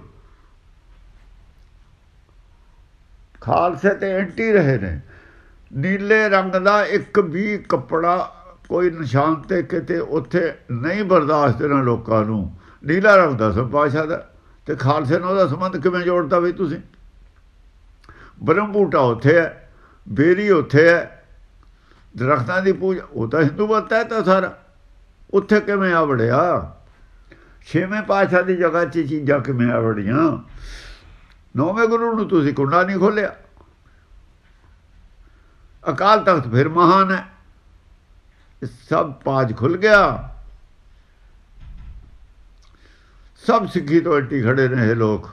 ਖਾਲਸੇ ਤੇ ਐਂਟੀ ਰਹੇ ਨੇ। ਨੀਲੇ ਰੰਗ ਦਾ ਇੱਕ ਵੀ ਕੱਪੜਾ ਕੋਈ ਨਿਸ਼ਾਨ ਤੇ ਕਿਤੇ ਉੱਥੇ ਨਹੀਂ ਬਰਦਾਸ਼ਤ ਇਹਨਾਂ ਲੋਕਾਂ ਨੂੰ। ਨੀਲਾ ਰੰਗ ਦਸਮ ਪਾਤਸ਼ਾਹ ਦਾ, ਤੇ ਖਾਲਸੇ ਨਾਲ ਉਹਦਾ ਸੰਬੰਧ ਕਿਵੇਂ ਜੋੜਦਾ ਵੀ ਤੁਸੀਂ? ਬ੍ਰਹਮ ਬੂਟਾ ਉੱਥੇ ਹੈ, ਬੇਰੀ ਉੱਥੇ ਹੈ, ਦਰਖਤਾਂ ਦੀ ਪੂਜਾ ਉਹ ਤਾਂ ਹਿੰਦੂ ਮਤ ਹੈ ਤਾਂ ਸਾਰਾ, ਉੱਥੇ ਕਿਵੇਂ ਆ ਵੜਿਆ? ਛੇਵੇਂ ਪਾਤਸ਼ਾਹ ਦੀ ਜਗ੍ਹਾ 'ਚ ਚੀਜ਼ਾਂ ਕਿਵੇਂ ਆ ਵੜੀਆਂ? ਨੌਵੇਂ ਗੁਰੂ ਨੂੰ ਤੁਸੀਂ ਕੁੰਡਾ ਨਹੀਂ ਖੋਲ੍ਹਿਆ। ਅਕਾਲ ਤਖਤ ਫਿਰ ਮਹਾਨ ਹੈ, ਸਭ ਪਾਜ ਖੁੱਲ ਗਿਆ। ਸਭ ਸਿੱਖੀ ਤੋਂ ਐਂਟੀ ਖੜੇ ਨੇ ਇਹ ਲੋਕ।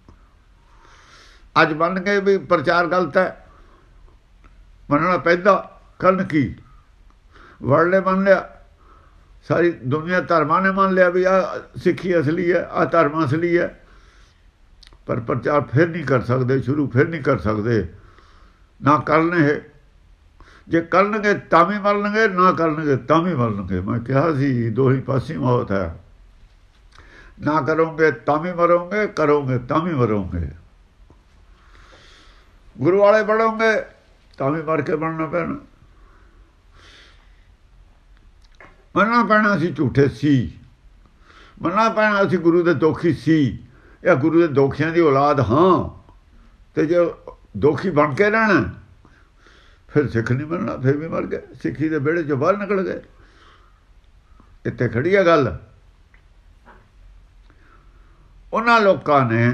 ਅੱਜ ਮੰਨ ਗਏ ਵੀ ਪ੍ਰਚਾਰ ਗਲਤ ਹੈ, ਮੰਨਣਾ ਪੈਂਦਾ। ਕਰਨ ਕੀ ਵਰਲਡ ਨੇ ਮੰਨ ਲਿਆ, ਸਾਰੀ ਦੁਨੀਆ ਧਰਮਾਂ ਨੇ ਮੰਨ ਲਿਆ ਵੀ ਆਹ ਸਿੱਖੀ ਅਸਲੀ ਹੈ, ਆਹ ਧਰਮ ਅਸਲੀ ਹੈ, ਪਰ ਪ੍ਰਚਾਰ ਫਿਰ ਨਹੀਂ ਕਰ ਸਕਦੇ, ਸ਼ੁਰੂ ਫਿਰ ਨਹੀਂ ਕਰ ਸਕਦੇ। ਨਾ ਕਰਨ ਇਹ, ਜੇ ਕਰਨਗੇ ਤਾਂ ਵੀ ਮਰਨਗੇ, ਨਾ ਕਰਨਗੇ ਤਾਂ ਵੀ ਮਰਨਗੇ। ਮੈਂ ਕਿਹਾ ਸੀ ਦੋਹੀ ਪਾਸੇ ਮੌਤ ਹੈ। ਨਾ ਕਰੋਗੇ ਤਾਂ ਵੀ ਮਰੋਗੇ, ਕਰੋਗੇ ਤਾਂ ਵੀ ਮਰੋਗੇ। ਗੁਰੂ ਵਾਲੇ ਬਣੋਗੇ ਤਾਂ ਵੀ ਮਰ ਕੇ ਬਣਨਾ ਪੈਣਾ। ਮੰਨਣਾ ਪੈਣਾ ਅਸੀਂ ਝੂਠੇ ਸੀ, ਮੰਨਣਾ ਪੈਣਾ ਅਸੀਂ ਗੁਰੂ ਦੇ ਦੋਖੀ ਸੀ, ਜਾਂ ਗੁਰੂ ਦੇ ਦੋਖੀਆਂ ਦੀ ਔਲਾਦ ਹਾਂ। ਤੇ ਜੇ ਦੋਖੀ ਬਣ ਕੇ ਰਹਿਣਾ ਫਿਰ ਸਿੱਖ ਨਹੀਂ ਬਣਨਾ, ਫਿਰ ਵੀ ਮਰ ਗਏ, ਸਿੱਖੀ ਦੇ ਵਿਹੜੇ 'ਚੋਂ ਬਾਹਰ ਨਿਕਲ ਗਏ। ਇੱਥੇ ਖੜੀ ਆ ਗੱਲ। ਉਹਨਾਂ ਲੋਕਾਂ ਨੇ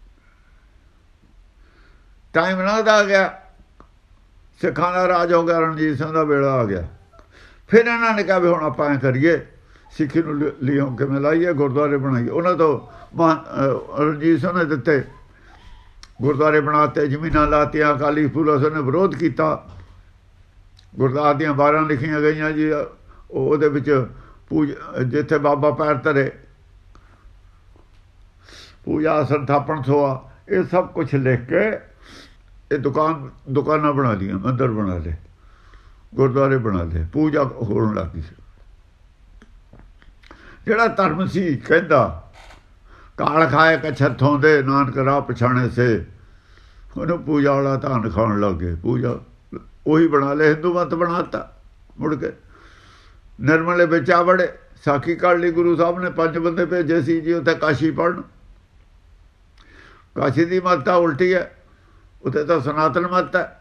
ਟਾਈਮ ਲੰਘਦਾ ਆ ਗਿਆ, ਸਿੱਖਾਂ ਦਾ ਰਾਜ ਹੋ ਗਿਆ, ਰਣਜੀਤ ਸਿੰਘ ਦਾ ਵੇਲਾ ਆ ਗਿਆ। ਫਿਰ ਇਹਨਾਂ ਨੇ ਕਿਹਾ ਵੀ ਹੁਣ ਆਪਾਂ ਐਂ ਕਰੀਏ, ਸਿੱਖੀ ਨੂੰ ਲਿਓ ਕਿਵੇਂ ਲਾਈਏ, ਗੁਰਦੁਆਰੇ ਬਣਾਈਏ। ਉਹਨਾਂ ਤੋਂ ਰਣਜੀਤ ਸਿੰਘ ਨੇ ਦਿੱਤੇ, ਗੁਰਦੁਆਰੇ ਬਣਾਤੇ, ਜ਼ਮੀਨਾਂ ਲਾਤੀਆਂ। ਅਕਾਲੀ ਫੂਲਾ ਸਿੰਘ ਨੇ ਵਿਰੋਧ ਕੀਤਾ। ਗੁਰਦਾਸ ਦੀਆਂ ਬਾਰਾਂ ਲਿਖੀਆਂ ਗਈਆਂ ਜੀ, ਉਹਦੇ ਵਿੱਚ ਪੂਜ ਜਿੱਥੇ ਬਾਬਾ ਪੈਰ ਧਰੇ, ਪੂਜਾ ਆਸਣ ਥਾਪਣ ਸੋਆ, ਇਹ ਸਭ ਕੁਛ ਲਿਖ ਕੇ ਇਹ ਦੁਕਾਨ ਦੁਕਾਨਾਂ ਬਣਾ ਲਈਆਂ, ਮੰਦਰ ਬਣਾ ਲਏ, ਗੁਰਦੁਆਰੇ ਬਣਾ ਲਏ, ਪੂਜਾ ਹੋਣ ਲੱਗ ਗਈ। ਜਿਹੜਾ ਧਰਮ ਸੀ ਕਹਿੰਦਾ ਕਾਲ ਖਾਏ ਕਛੱਥੋਂ ਦੇ, ਨਾਨਕ ਰਾਹ ਪਛਾਣੇ ਸੇ, ਉਹਨੂੰ ਪੂਜਾ ਵਾਲਾ ਧਾਨ ਖਾਣ ਲੱਗ ਗਏ। ਪੂਜਾ ਉਹੀ ਬਣਾ ਲਏ, ਹਿੰਦੂ ਮਤ ਬਣਾਤਾ। ਮੁੜ ਕੇ ਨਿਰਮਲੇ ਵਿੱਚ ਆ ਵੜੇ। ਸਾਖੀ ਕਰ ਲਈ ਗੁਰੂ ਸਾਹਿਬ ਨੇ, ਪੰਜ ਬੰਦੇ ਭੇਜੇ ਸੀ ਜੀ ਉੱਥੇ ਕਾਸ਼ੀ ਪੜ੍ਹਨ। ਕਾਸ਼ੀ ਦੀ ਮਤ ਤਾਂ ਉਲਟੀ ਹੈ, ਉੱਥੇ ਤਾਂ ਸਨਾਤਨ ਮਤ ਹੈ।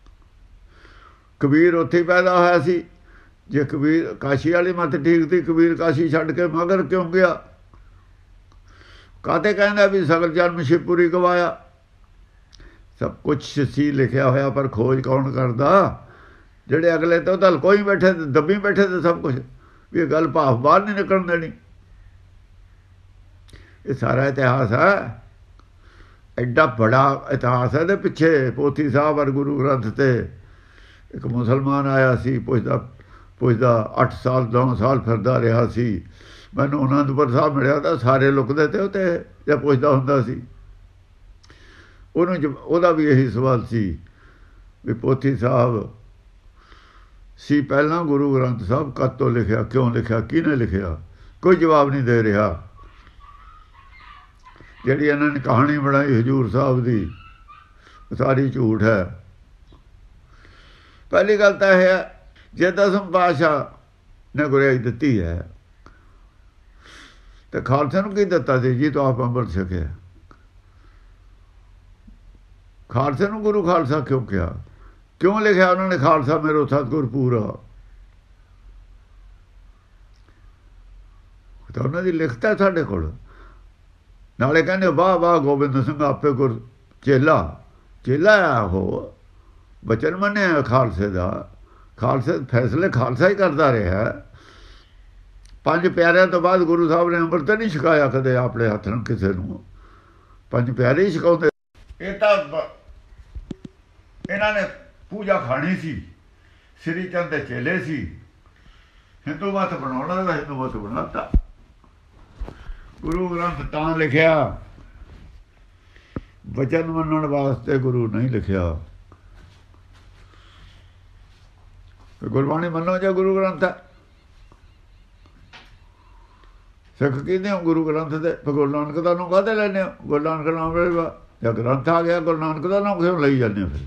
ਕਬੀਰ ਉੱਥੇ ਹੀ ਪੈਦਾ ਹੋਇਆ ਸੀ। ਜੇ ਕਬੀਰ ਕਾਸ਼ੀ ਵਾਲੀ ਮਤ ਠੀਕ ਸੀ, ਕਬੀਰ ਕਾਸ਼ੀ ਛੱਡ ਕੇ ਮਗਰ ਕਿਉਂ ਗਿਆ? ਕਾਹਤੇ ਕਹਿੰਦਾ ਵੀ ਸਗਲ ਜਨਮ ਸ਼ਿਵਪੁਰੀ ਗਵਾਇਆ। ਸਭ ਕੁਛ ਸੀ ਲਿਖਿਆ ਹੋਇਆ, ਪਰ ਖੋਜ ਕੌਣ ਕਰਦਾ? ਜਿਹੜੇ ਅਗਲੇ ਤੋਂ ਤਾਂ ਕੋਈ ਬੈਠੇ, ਦੱਬੀ ਬੈਠੇ ਤੇ ਸਭ ਕੁਛ, ਵੀ ਇਹ ਗੱਲ ਭਾਫ ਬਾਹਰ ਨਹੀਂ ਨਿਕਲਣ ਦੇਣੀ। ਇਹ ਸਾਰਾ ਇਤਿਹਾਸ ਹੈ, ਐਡਾ ਬੜਾ ਇਤਿਹਾਸ ਹੈ ਇਹਦੇ ਪਿੱਛੇ। ਪੋਥੀ ਸਾਹਿਬ ਔਰ ਗੁਰੂ ਗ੍ਰੰਥ ਤੇ ਇੱਕ ਮੁਸਲਮਾਨ ਆਇਆ ਸੀ, ਪੁੱਛਦਾ ਪੁੱਛਦਾ ਅੱਠ ਸਾਲ ਨੌ ਸਾਲ ਫਿਰਦਾ ਰਿਹਾ ਸੀ। ਮੈਨੂੰ ਅਨੰਦਪੁਰ ਸਾਹਿਬ ਮਿਲਿਆ ਤਾਂ ਸਾਰੇ ਲੁਕਦੇ ਤੇ ਉੱਤੇ ਜਾਂ ਪੁੱਛਦਾ ਹੁੰਦਾ ਸੀ। ਉਹਨੂੰ ਉਹਦਾ ਵੀ ਇਹੀ ਸਵਾਲ ਸੀ ਵੀ ਪੋਥੀ ਸਾਹਿਬ ਸੀ ਪਹਿਲਾਂ, ਗੁਰੂ ਗ੍ਰੰਥ ਸਾਹਿਬ ਕਦ ਤੋਂ ਲਿਖਿਆ, ਕਿਉਂ ਲਿਖਿਆ, ਕਿਹਨੇ ਲਿਖਿਆ? ਕੋਈ ਜਵਾਬ ਨਹੀਂ ਦੇ ਰਿਹਾ। ਜਿਹੜੀ ਇਹਨਾਂ ਨੇ ਕਹਾਣੀ ਬਣਾਈ ਹਜ਼ੂਰ ਸਾਹਿਬ ਦੀ, ਸਾਰੀ ਝੂਠ ਹੈ। ਪਹਿਲੀ ਗੱਲ ਤਾਂ ਇਹ ਹੈ, ਜੇ ਦਸਮ ਪਾਤਸ਼ਾਹ ਨੇ ਗੁਰਿਆਈ ਦਿੱਤੀ ਹੈ ਤੇ ਖਾਲਸੇ ਨੂੰ ਕੀ ਦਿੱਤਾ ਸੀ ਜੀ? ਤੋਂ ਆਪ ਅੰਮ੍ਰਿਤ ਛਕਿਆ। ਖਾਲਸੇ ਨੂੰ ਗੁਰੂ ਖਾਲਸਾ ਕਿਉਂ ਕਿਹਾ? ਕਿਉਂ ਲਿਖਿਆ ਉਹਨਾਂ ਨੇ ਖਾਲਸਾ ਮੇਰੋ ਸਤਿਗੁਰ ਪੂਰਾ? ਤਾਂ ਉਹਨਾਂ ਦੀ ਲਿਖਤ ਹੈ ਸਾਡੇ ਕੋਲ। ਨਾਲੇ ਕਹਿੰਦੇ ਵਾਹ ਵਾਹ ਗੋਬਿੰਦ ਸਿੰਘ ਆਪੇ ਗੁਰ ਚੇਲਾ, ਚੇਲਾ ਆ ਉਹ, ਬਚਨ ਮੰਨਿਆ ਖਾਲਸੇ ਦਾ। ਖਾਲਸੇ ਫੈਸਲੇ ਖਾਲਸਾ ਹੀ ਕਰਦਾ ਰਿਹਾ। ਪੰਜ ਪਿਆਰਿਆਂ ਤੋਂ ਬਾਅਦ ਗੁਰੂ ਸਾਹਿਬ ਨੇ ਅੰਮ੍ਰਿਤ ਨਹੀਂ ਛਕਾਇਆ ਕਦੇ ਆਪਣੇ ਹੱਥ ਨਾਲ ਕਿਸੇ ਨੂੰ। ਪੰਜ ਪਿਆਰੇ ਹੀ ਛਕਾਉਂਦੇ। ਇਹ ਤਾਂ ਇਹਨਾਂ ਨੇ ਪੂਜਾ ਖਾਣੀ ਸੀ। ਸ੍ਰੀ ਚੰਦ ਦੇ ਚੇਲੇ ਸੀ। ਹਿੰਦੂ ਮਤ ਬਣਾਉਣਾ ਦਾ ਹਿੰਦੂ ਮਤ ਬਣਾਤਾ। ਗੁਰੂ ਗ੍ਰੰਥ ਤਾਂ ਲਿਖਿਆ, ਵਚਨ ਮੰਨਣ ਵਾਸਤੇ ਗੁਰੂ ਨਹੀਂ ਲਿਖਿਆ। ਗੁਰਬਾਣੀ ਮੰਨੋ ਜਾਂ ਗੁਰੂ ਗ੍ਰੰਥ ਹੈ। ਸਿੱਖ ਕਹਿੰਦੇ ਹੋ ਗੁਰੂ ਗ੍ਰੰਥ ਦੇ, ਗੁਰੂ ਨਾਨਕ ਦਾ ਨਾਮ ਕਾਹਦੇ ਲੈਂਦੇ ਹੋ? ਗੁਰੂ ਨਾਨਕ ਨਾਮ ਜਾਂ ਗ੍ਰੰਥ ਆ ਗਿਆ, ਗੁਰੂ ਨਾਨਕ ਦਾ ਨਾਮ ਕਿਉਂ ਲਈ ਜਾਂਦੇ ਹੋ? ਫਿਰ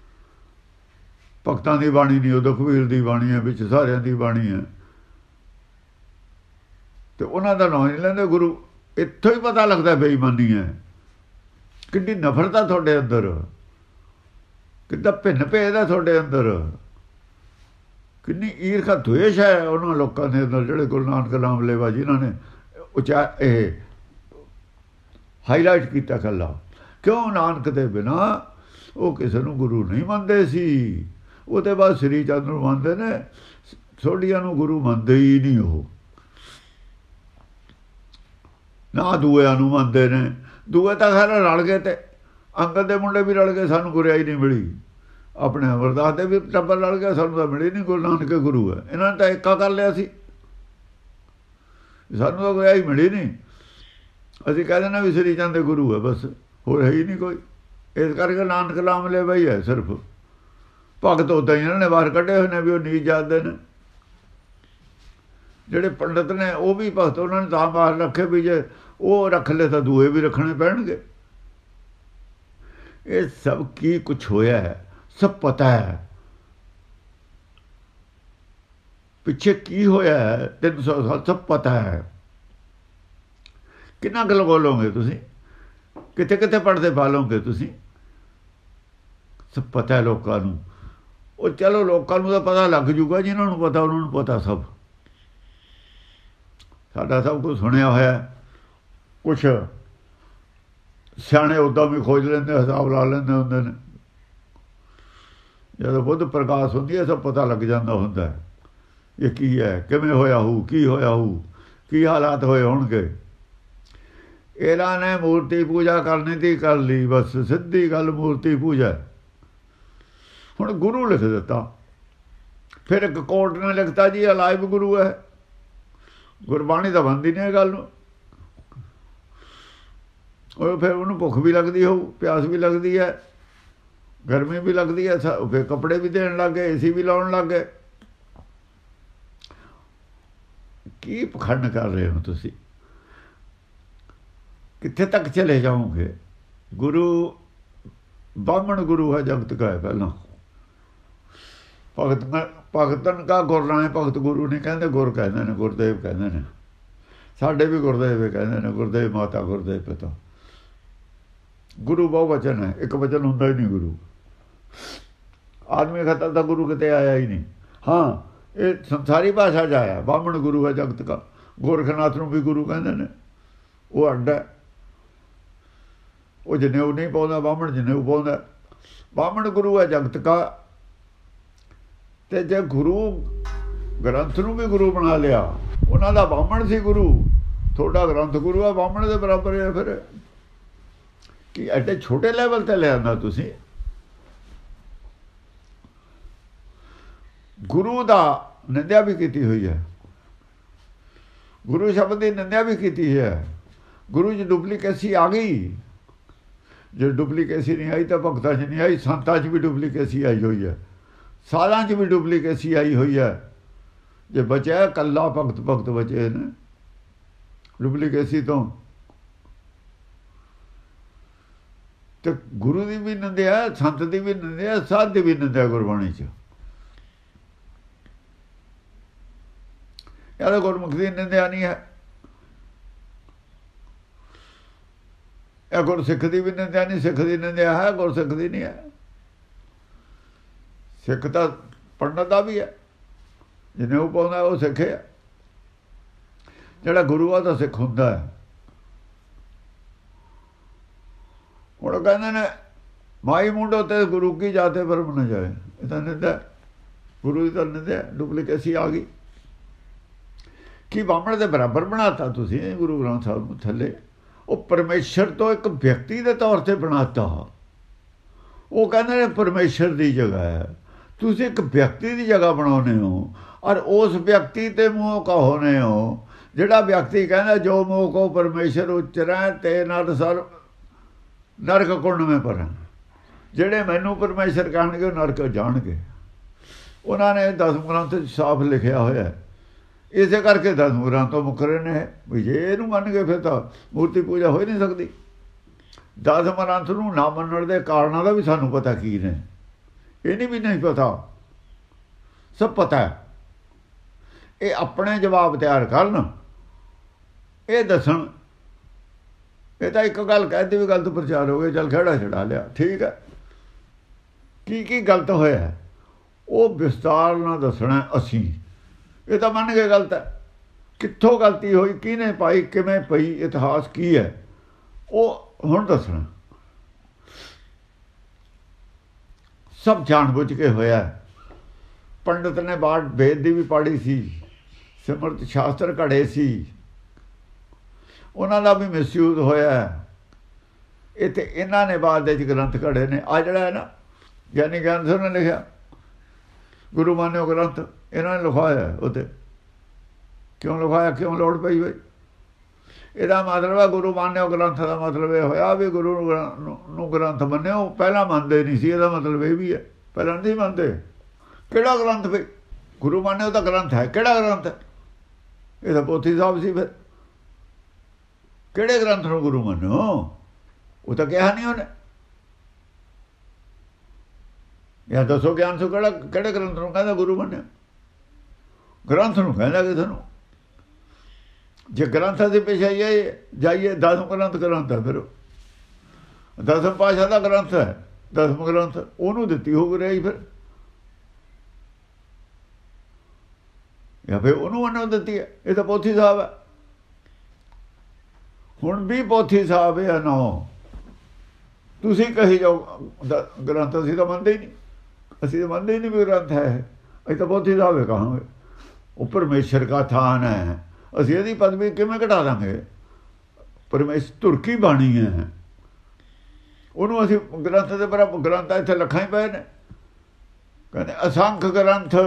ਭਗਤਾਂ ਦੀ ਬਾਣੀ ਨਹੀਂ, ਉਦੋਂ ਕਬੀਰ ਦੀ ਬਾਣੀ ਹੈ, ਵਿੱਚ ਸਾਰਿਆਂ ਦੀ ਬਾਣੀ ਹੈ, ਤੇ ਉਹਨਾਂ ਦਾ ਨਾਮ ਨਹੀਂ ਲੈਂਦੇ। ਗੁਰੂ ਇੱਥੋਂ ਹੀ ਪਤਾ ਲੱਗਦਾ ਬੇਈਮਾਨੀ ਹੈ। ਕਿੰਨੀ ਨਫ਼ਰਤ ਆ ਤੁਹਾਡੇ ਅੰਦਰ, ਕਿੰਨਾ ਭਿੰਨ ਭੇਦ ਹੈ ਤੁਹਾਡੇ ਅੰਦਰ, ਕਿੰਨੀ ਈਰਖਾ ਦੁਆਸ਼ ਹੈ ਉਹਨਾਂ ਲੋਕਾਂ ਦੇ ਅੰਦਰ ਜਿਹੜੇ ਗੁਰੂ ਨਾਨਕ ਨਾਮ ਲੈਵਾ ਜਿਨ੍ਹਾਂ ਨੇ ਉਚਾ ਇਹ ਹਾਈਲਾਈਟ ਕੀਤਾ ਕੱਲਾ। ਕਿਉਂ? ਨਾਨਕ ਦੇ ਬਿਨਾਂ ਉਹ ਕਿਸੇ ਨੂੰ ਗੁਰੂ ਨਹੀਂ ਮੰਨਦੇ ਸੀ। ਉਹਦੇ ਬਾਅਦ ਸ੍ਰੀ ਚੰਦ ਨੂੰ ਮੰਨਦੇ ਨੇ, ਸੋਢੀਆਂ ਨੂੰ ਗੁਰੂ ਮੰਨਦੇ ਹੀ ਨਹੀਂ। ਉਹ ਨਾ ਦੂਇਆਂ ਨੂੰ ਮੰਨਦੇ ਨੇ। ਦੂਏ ਤਾਂ ਖੈਰ ਰਲ ਗਏ, ਤੇ ਅੰਗਦ ਦੇ ਮੁੰਡੇ ਵੀ ਰਲ ਗਏ, ਸਾਨੂੰ ਗੁਰਿਆਈ ਨਹੀਂ ਮਿਲੀ। ਆਪਣੇ ਅਮਰਦਾਸ ਦੇ ਵੀ ਟੱਬਰ ਰਲ ਗਿਆ, ਸਾਨੂੰ ਤਾਂ ਮਿਲੀ ਨਹੀਂ। ਗੁਰੂ ਨਾਨਕ ਗੁਰੂ ਹੈ, ਇਹਨਾਂ ਨੇ ਤਾਂ ਏਕਾ ਕਰ ਲਿਆ ਸੀ, ਸਾਨੂੰ ਤਾਂ ਗੁਰਿਆਈ ਮਿਲੀ ਨਹੀਂ। ਅਸੀਂ ਕਹਿ ਦਿੰਦੇ ਵੀ ਸ੍ਰੀ ਚੰਦ ਦੇ ਗੁਰੂ ਹੈ, ਬਸ ਹੋਰ ਹੈ ਹੀ ਨਹੀਂ ਕੋਈ। ਇਸ ਕਰਕੇ ਨਾਨਕ ਨਾਮ ਲੈ ਬਈ ਹੈ ਸਿਰਫ। ਭਗਤ ਉੱਦਾਂ ਹੀ ਇਹਨਾਂ ਨੇ ਬਾਹਰ ਕੱਢੇ ਹੋਏ ਨੇ ਵੀ ਉਹ ਨੀਚ ਜਾਤਦੇ ਨੇ। ਜਿਹੜੇ ਪੰਡਤ ਨੇ ਉਹ ਵੀ ਭਗਤ ਉਹਨਾਂ ਨੇ ਤਾਂ ਬਾਹਰ ਰੱਖੇ ਵੀ ਜੇ ਉਹ ਰੱਖ ਲਏ ਤਾਂ ਦੂਏ ਵੀ ਰੱਖਣੇ ਪੈਣਗੇ। ਇਹ ਸਭ ਕੀ ਕੁਛ ਹੋਇਆ ਹੈ ਸਭ ਪਤਾ ਹੈ। ਪਿੱਛੇ ਕੀ ਹੋਇਆ ਹੈ ਤਿੰਨ ਸੌ ਸਾਲ ਸਭ ਪਤਾ ਹੈ। ਕਿੰਨਾ ਗੱਲ ਬੋਲੋਗੇ ਤੁਸੀਂ, ਕਿਤੇ ਕਿਤੇ ਪੜ੍ਹਦੇ ਪਾਲੋਗੇ ਤੁਸੀਂ, ਸਭ ਪਤਾ ਹੈ ਲੋਕਾਂ ਨੂੰ। ਉਹ ਚਲੋ ਲੋਕਾਂ ਨੂੰ ਤਾਂ ਪਤਾ ਲੱਗ ਜੂਗਾ, ਜਿਹਨਾਂ ਨੂੰ ਪਤਾ ਉਹਨਾਂ ਨੂੰ ਪਤਾ ਸਭ। ਸਾਡਾ ਸਭ ਕੁਝ ਸੁਣਿਆ ਹੋਇਆ। ਕੁਛ ਸਿਆਣੇ ਉੱਦਾਂ ਵੀ ਖੋਜ ਲੈਂਦੇ, ਹਿਸਾਬ ਲਾ ਲੈਂਦੇ ਹੁੰਦੇ ਨੇ। ਜਦੋਂ ਬੁੱਧ ਪ੍ਰਕਾਸ਼ ਹੁੰਦੀ ਹੈ ਸਭ ਪਤਾ ਲੱਗ ਜਾਂਦਾ ਹੁੰਦਾ ਹੈ ਇਹ ਕੀ ਹੈ, ਕਿਵੇਂ ਹੋਇਆ ਹੋਊ, ਕੀ ਹੋਇਆ ਹੋਊ, ਕੀ ਹਾਲਾਤ ਹੋਏ ਹੋਣਗੇ। ਇਹਨਾਂ ਨੇ ਮੂਰਤੀ ਪੂਜਾ ਕਰਨੀ ਤੀ ਕਰ ਲਈ, ਬਸ ਸਿੱਧੀ ਗੱਲ ਮੂਰਤੀ ਪੂਜਾ। ਹੁਣ ਗੁਰੂ ਲਿਖ ਦਿੱਤਾ, ਫਿਰ ਇੱਕ ਕੋਰਟ ਨੇ ਲਿਖਤਾ ਜੀ ਅਲਾਇਬ ਗੁਰੂ ਹੈ। ਗੁਰਬਾਣੀ ਤਾਂ ਬੰਦੀ ਨਹੀਂ ਇਹ ਗੱਲ ਨੂੰ। ਉਹ ਫਿਰ ਉਹਨੂੰ ਭੁੱਖ ਵੀ ਲੱਗਦੀ ਹੋਊ, ਪਿਆਸ ਵੀ ਲੱਗਦੀ ਹੈ, ਗਰਮੀ ਵੀ ਲੱਗਦੀ ਹੈ, ਫਿਰ ਕੱਪੜੇ ਵੀ ਦੇਣ ਲੱਗ ਗਏ, ਏ ਸੀ ਵੀ ਲਾਉਣ ਲੱਗ ਗਏ। ਕੀ ਪਖੰਡ ਕਰ ਰਹੇ ਹੋ ਤੁਸੀਂ? ਕਿੱਥੇ ਤੱਕ ਚਲੇ ਜਾਓਗੇ? ਗੁਰੂ ਬਾਹਮਣ ਗੁਰੂ ਹੈ ਜਗਤ ਕਾ ਹੈ। ਪਹਿਲਾਂ ਭਗਤ ਭਗਤਨ ਕਾ ਗੁਰਨਾ ਹੈ, ਭਗਤ ਗੁਰੂ ਨਹੀਂ ਕਹਿੰਦੇ, ਗੁਰ ਕਹਿੰਦੇ ਨੇ, ਗੁਰਦੇਵ ਕਹਿੰਦੇ ਨੇ। ਸਾਡੇ ਵੀ ਗੁਰਦੇਵ ਕਹਿੰਦੇ ਨੇ, ਗੁਰਦੇਵ ਮਾਤਾ, ਗੁਰਦੇਵ ਪਿਤਾ। ਗੁਰੂ ਬਹੁ ਵਚਨ ਹੈ, ਇੱਕ ਵਚਨ ਹੁੰਦਾ ਹੀ ਨਹੀਂ ਗੁਰੂ। ਆਦਮੀ ਖਤਰ ਦਾ ਗੁਰੂ ਕਿਤੇ ਆਇਆ ਹੀ ਨਹੀਂ। ਹਾਂ, ਇਹ ਸੰਸਾਰੀ ਭਾਸ਼ਾ 'ਚ ਆਇਆ, ਬਾਹਮਣ ਗੁਰੂ ਹੈ ਜਗਤ ਕਾ। ਗੋਰਖਨਾਥ ਨੂੰ ਵੀ ਗੁਰੂ ਕਹਿੰਦੇ ਨੇ, ਉਹ ਅੱਡ ਹੈ। ਉਹ ਜਨੇਊ ਨਹੀਂ ਪਾਉਂਦਾ, ਬਾਹਮਣ ਜਨੇਊ ਪਾਉਂਦਾ। ਬਾਹਮਣ ਗੁਰੂ ਹੈ ਜਗਤ ਕਾ। ਅਤੇ ਜੇ ਗੁਰੂ ਗ੍ਰੰਥ ਨੂੰ ਵੀ ਗੁਰੂ ਬਣਾ ਲਿਆ, ਉਹਨਾਂ ਦਾ ਬਾਹਮਣ ਸੀ ਗੁਰੂ, ਤੁਹਾਡਾ ਗ੍ਰੰਥ ਗੁਰੂ ਹੈ, ਬਾਹਮਣ ਦੇ ਬਰਾਬਰ ਹੈ। ਫਿਰ ਕਿ ਐਡੇ ਛੋਟੇ ਲੈਵਲ 'ਤੇ ਲਿਆਂਦਾ ਤੁਸੀਂ। ਗੁਰੂ ਦਾ ਨਿੰਦਿਆ ਵੀ ਕੀਤੀ ਹੋਈ ਹੈ, ਗੁਰੂ ਸ਼ਬਦ ਦੀ ਨਿੰਦਿਆ ਵੀ ਕੀਤੀ ਹੈ। ਗੁਰੂ 'ਚ ਡੁਪਲੀਕੇਸੀ ਆ ਗਈ। ਜੇ ਡੁਪਲੀਕੇਸੀ ਨਹੀਂ ਆਈ ਤਾਂ ਭਗਤਾਂ 'ਚ ਨਹੀਂ ਆਈ, ਸੰਤਾਂ 'ਚ ਵੀ ਡੁਪਲੀਕੇਸੀ ਆਈ ਹੋਈ ਹੈ, ਸਾਧਾਂ 'ਚ ਵੀ ਡੁਪਲੀਕੇਸੀ ਆਈ ਹੋਈ ਹੈ। ਜੇ ਬਚਿਆ ਇਕੱਲਾ ਭਗਤ ਭਗਤ ਬਚੇ ਨੇ ਡੁਪਲੀਕੇਸੀ ਤੋਂ। ਤੇ ਗੁਰੂ ਦੀ ਵੀ ਨਿੰਦਿਆ, ਸੰਤ ਦੀ ਵੀ ਨਿੰਦਿਆ, ਸਾਧ ਦੀ ਵੀ ਨਿੰਦਿਆ ਗੁਰਬਾਣੀ 'ਚ। ਯਾਰ ਗੁਰਮੁਖ ਦੀ ਨਿੰਦਿਆ ਨਹੀਂ ਹੈ, ਇਹ ਗੁਰਸਿੱਖ ਦੀ ਵੀ ਨਿੰਦਿਆ ਨਹੀਂ, ਸਿੱਖ ਦੀ ਨਿੰਦਿਆ ਹੈ, ਗੁਰਸਿੱਖ ਦੀ ਨਹੀਂ ਹੈ। ਸਿੱਖ ਤਾਂ ਪੰਡਤ ਦਾ ਵੀ ਹੈ, ਜਿਹਨੇ ਉਹ ਪਾਉਂਦਾ ਉਹ ਸਿੱਖ ਹੈ। ਜਿਹੜਾ ਗੁਰੂ ਆ ਤਾਂ ਸਿੱਖ ਹੁੰਦਾ ਹੈ। ਹੁਣ ਕਹਿੰਦੇ ਨੇ ਮਾਈ ਮੁੰਡੋ ਤੇ ਗੁਰੂ ਕੀ ਜਾਤੇ ਭਰਮ ਨਾ ਜਾਏ। ਇਹ ਤਾਂ ਨਿੰਦਾ, ਗੁਰੂ ਦੀ ਤਾਂ ਨਿੰਦਾ, ਡੁਪਲੀਕੇਸੀ ਆ ਗਈ। ਕੀ ਬਾਹਮਣ ਦੇ ਬਰਾਬਰ ਬਣਾਤਾ ਤੁਸੀਂ ਗੁਰੂ ਗ੍ਰੰਥ ਸਾਹਿਬ ਨੂੰ ਥੱਲੇ। ਉਹ ਪਰਮੇਸ਼ਰ ਤੋਂ ਇੱਕ ਵਿਅਕਤੀ ਦੇ ਤੌਰ 'ਤੇ ਬਣਾਤਾ। ਉਹ ਕਹਿੰਦੇ ਨੇ ਪਰਮੇਸ਼ਰ ਦੀ ਜਗ੍ਹਾ ਹੈ, ਤੁਸੀਂ ਇੱਕ ਵਿਅਕਤੀ ਦੀ ਜਗ੍ਹਾ ਬਣਾਉਂਦੇ ਹੋ। ਔਰ ਉਸ ਵਿਅਕਤੀ 'ਤੇ ਮੋਹ ਕਹਾਉਂਦੇ ਹੋ, ਜਿਹੜਾ ਵਿਅਕਤੀ ਕਹਿੰਦਾ ਜੋ ਮੋਹ ਕੋ ਪਰਮੇਸ਼ਰ ਉਚਰੈ ਤੇ ਨਰ ਸਰ ਨਰਕ ਕੁੰਡ ਮੇਂ ਪਰਾਂ। ਜਿਹੜੇ ਮੈਨੂੰ ਪਰਮੇਸ਼ਰ ਕਹਿਣਗੇ ਉਹ ਨਰਕ ਜਾਣਗੇ। ਉਹਨਾਂ ਨੇ ਦਸਮ ਗ੍ਰੰਥ 'ਚ ਸਾਫ਼ ਲਿਖਿਆ ਹੋਇਆ। ਇਸੇ ਕਰਕੇ ਦਸਮ ਗ੍ਰੰਥ ਤੋਂ ਮੁੱਕਰੇ ਨੇ ਵੀ ਜੇ ਇਹਨੂੰ ਮੰਨ ਗਏ ਫਿਰ ਤਾਂ ਮੂਰਤੀ ਪੂਜਾ ਹੋ ਹੀ ਨਹੀਂ ਸਕਦੀ। ਦਸਮ ਗ੍ਰੰਥ ਨੂੰ ਨਾ ਮੰਨਣ ਦੇ ਕਾਰਨਾਂ ਦਾ ਵੀ ਸਾਨੂੰ ਪਤਾ ਕੀ ਨੇ, ਇਹ ਨਹੀਂ ਵੀ ਨਹੀਂ ਪਤਾ, ਸਭ ਪਤਾ ਹੈ। ਇਹ ਆਪਣੇ ਜਵਾਬ ਤਿਆਰ ਕਰਨ, ਇਹ ਦੱਸਣ ਇਹ ਤਾਂ ਇੱਕ ਗੱਲ ਕਹਿਤੀ ਵੀ ਗਲਤ ਪ੍ਰਚਾਰ ਹੋ ਗਿਆ, ਚੱਲ ਖਹਿੜਾ ਛਡਾ ਲਿਆ, ਠੀਕ ਹੈ। ਕੀ ਕੀ ਗਲਤ ਹੋਇਆ ਉਹ ਵਿਸਤਾਰ ਨਾਲ ਦੱਸਣਾ ਅਸੀਂ। ਇਹ ਤਾਂ ਮੰਨ ਕੇ ਗਲਤ ਹੈ, ਕਿੱਥੋਂ ਗਲਤੀ ਹੋਈ, ਕਿਹਨੇ ਪਾਈ, ਕਿਵੇਂ ਪਈ, ਇਤਿਹਾਸ ਕੀ ਹੈ, ਉਹ ਹੁਣ ਦੱਸਣਾ। ਸਭ ਜਾਣ ਬੁੱਝ ਕੇ ਹੋਇਆ। ਪੰਡਤ ਨੇ ਬਾਅਦ ਵੇਦ ਦੀ ਵੀ ਪੜ੍ਹੀ ਸੀ, ਸਿਮਰਤ ਸ਼ਾਸਤਰ ਘੜੇ ਸੀ, ਉਹਨਾਂ ਦਾ ਵੀ ਮਿਸਯੂਜ਼ ਹੋਇਆ। ਇੱਥੇ ਇਹਨਾਂ ਨੇ ਬਾਅਦ ਦੇ ਵਿੱਚ ਗ੍ਰੰਥ ਘੜੇ ਨੇ। ਆ ਜਿਹੜਾ ਹੈ ਨਾ ਗਿਆਨੀ ਗਿਆਨ ਸਿੰਘ ਨੇ ਲਿਖਿਆ ਗੁਰੂ ਮਾਨਿਓ ਗ੍ਰੰਥ, ਇਹਨਾਂ ਨੇ ਲਿਖਾਇਆ। ਉੱਥੇ ਕਿਉਂ ਲਿਖਾਇਆ, ਕਿਉਂ ਲੋੜ ਪਈ ਬਈ? ਇਹਦਾ ਮਤਲਬ ਹੈ ਗੁਰੂ ਮਾਨਿਓ ਗ੍ਰੰਥ ਦਾ ਮਤਲਬ ਇਹ ਹੋਇਆ ਵੀ ਗੁਰੂ ਨੂੰ ਗ੍ਰੰਥ ਮੰਨਿਓ। ਪਹਿਲਾਂ ਮੰਨਦੇ ਨਹੀਂ ਸੀ, ਇਹਦਾ ਮਤਲਬ ਇਹ ਵੀ ਹੈ ਪਹਿਲਾਂ ਨਹੀਂ ਮੰਨਦੇ। ਕਿਹੜਾ ਗ੍ਰੰਥ ਬਈ? ਗੁਰੂ ਮਾਨਿਓ ਦਾ ਗ੍ਰੰਥ ਹੈ, ਕਿਹੜਾ ਗ੍ਰੰਥ ਹੈ? ਇਹ ਤਾਂ ਪੋਥੀ ਸਾਹਿਬ ਸੀ। ਫਿਰ ਕਿਹੜੇ ਗ੍ਰੰਥ ਨੂੰ ਗੁਰੂ ਮੰਨਿਓ? ਉਹ ਤਾਂ ਕਿਹਾ ਨਹੀਂ ਉਹਨੇ। ਜਾਂ ਦੱਸੋ ਗਿਆਨ ਸੋ ਕਿਹੜਾ ਕਿਹੜੇ ਗ੍ਰੰਥ ਨੂੰ ਕਹਿੰਦਾ ਗੁਰੂ ਮੰਨਿਓ? ਗ੍ਰੰਥ ਨੂੰ ਕਹਿੰਦਾ ਕਿਸੇ ਨੂੰ। ਜੇ ਗ੍ਰੰਥਾਂ ਦੇ ਪਿੱਛੇ ਜਾਈਏ ਜਾਈਏ ਦਸਮ ਗ੍ਰੰਥ ਗ੍ਰੰਥ ਹੈ, ਫਿਰ ਦਸਮ ਪਾਤਸ਼ਾਹ ਦਾ ਗ੍ਰੰਥ ਹੈ, ਦਸਮ ਗ੍ਰੰਥ ਉਹਨੂੰ ਦਿੱਤੀ ਹੋ ਰਹੀ। ਫਿਰ ਜਾਂ ਫਿਰ ਉਹਨੂੰ ਉਹਨੂੰ ਦਿੱਤੀ ਹੈ। ਇਹ ਤਾਂ ਪੋਥੀ ਸਾਹਿਬ ਹੈ। ਹੁਣ ਵੀ ਪੋਥੀ ਸਾਹਿਬ ਹੈ ਨਾ, ਤੁਸੀਂ ਕਹੀ ਜਾਓ ਗ੍ਰੰਥ, ਅਸੀਂ ਤਾਂ ਮੰਨਦੇ ਹੀ ਨਹੀਂ। ਅਸੀਂ ਤਾਂ ਮੰਨਦੇ ਹੀ ਨਹੀਂ ਵੀ ਗ੍ਰੰਥ ਹੈ। ਅਸੀਂ ਤਾਂ ਪੋਥੀ ਸਾਹਿਬ ਹੈ ਕਹਾਂਗੇ। ਉਹ ਪਰਮੇਸ਼ਰ ਦਾ ਥਾਨ ਹੈ। ਅਸੀਂ ਇਹਦੀ ਪਦਵੀ ਕਿਵੇਂ ਘਟਾ ਦਾਂਗੇ? ਪਰਮੇਸ਼ਰ ਤੁਰਕੀ ਬਾਣੀ ਹੈ, ਉਹਨੂੰ ਅਸੀਂ ਗ੍ਰੰਥ ਦੇ ਬਰਾਬਰ। ਗ੍ਰੰਥ ਇੱਥੇ ਲੱਖਾਂ ਹੀ ਪਏ ਨੇ। ਕਹਿੰਦੇ ਅਸੰਖ ਗ੍ਰੰਥ,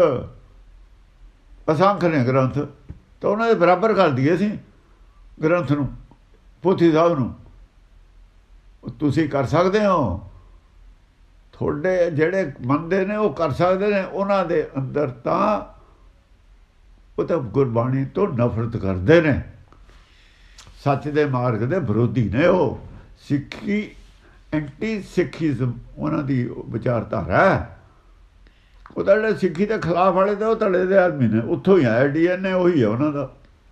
ਅਸੰਖ ਨੇ ਗ੍ਰੰਥ, ਤਾਂ ਉਹਨਾਂ ਦੇ ਬਰਾਬਰ ਕਰ ਦਈਏ ਅਸੀਂ ਗ੍ਰੰਥ ਨੂੰ, ਪੋਥੀ ਸਾਹਿਬ ਨੂੰ। ਤੁਸੀਂ ਕਰ ਸਕਦੇ ਹੋ। ਤੁਹਾਡੇ ਜਿਹੜੇ ਮੰਨਦੇ ਨੇ ਉਹ ਕਰ ਸਕਦੇ ਨੇ। ਉਹਨਾਂ ਦੇ ਅੰਦਰ ਤਾਂ ਉਹ ਤਾਂ ਗੁਰਬਾਣੀ ਤੋਂ ਨਫ਼ਰਤ ਕਰਦੇ ਨੇ, ਸੱਚ ਦੇ ਮਾਰਗ ਦੇ ਵਿਰੋਧੀ ਨੇ। ਉਹ ਸਿੱਖੀ ਐਂਟੀ ਸਿੱਖੀਜ਼ਮ ਉਹਨਾਂ ਦੀ ਵਿਚਾਰਧਾਰਾ ਹੈ। ਉਹ ਤਾਂ ਜਿਹੜੇ ਸਿੱਖੀ ਦੇ ਖਿਲਾਫ ਵਾਲੇ ਤੇ ਉਹ ਧੜੇ ਦੇ ਆਦਮੀ ਨੇ, ਉੱਥੋਂ ਹੀ ਆਇਆ। ਡੀ ਐਨ ਏ ਉਹੀ ਹੈ ਉਹਨਾਂ ਦਾ।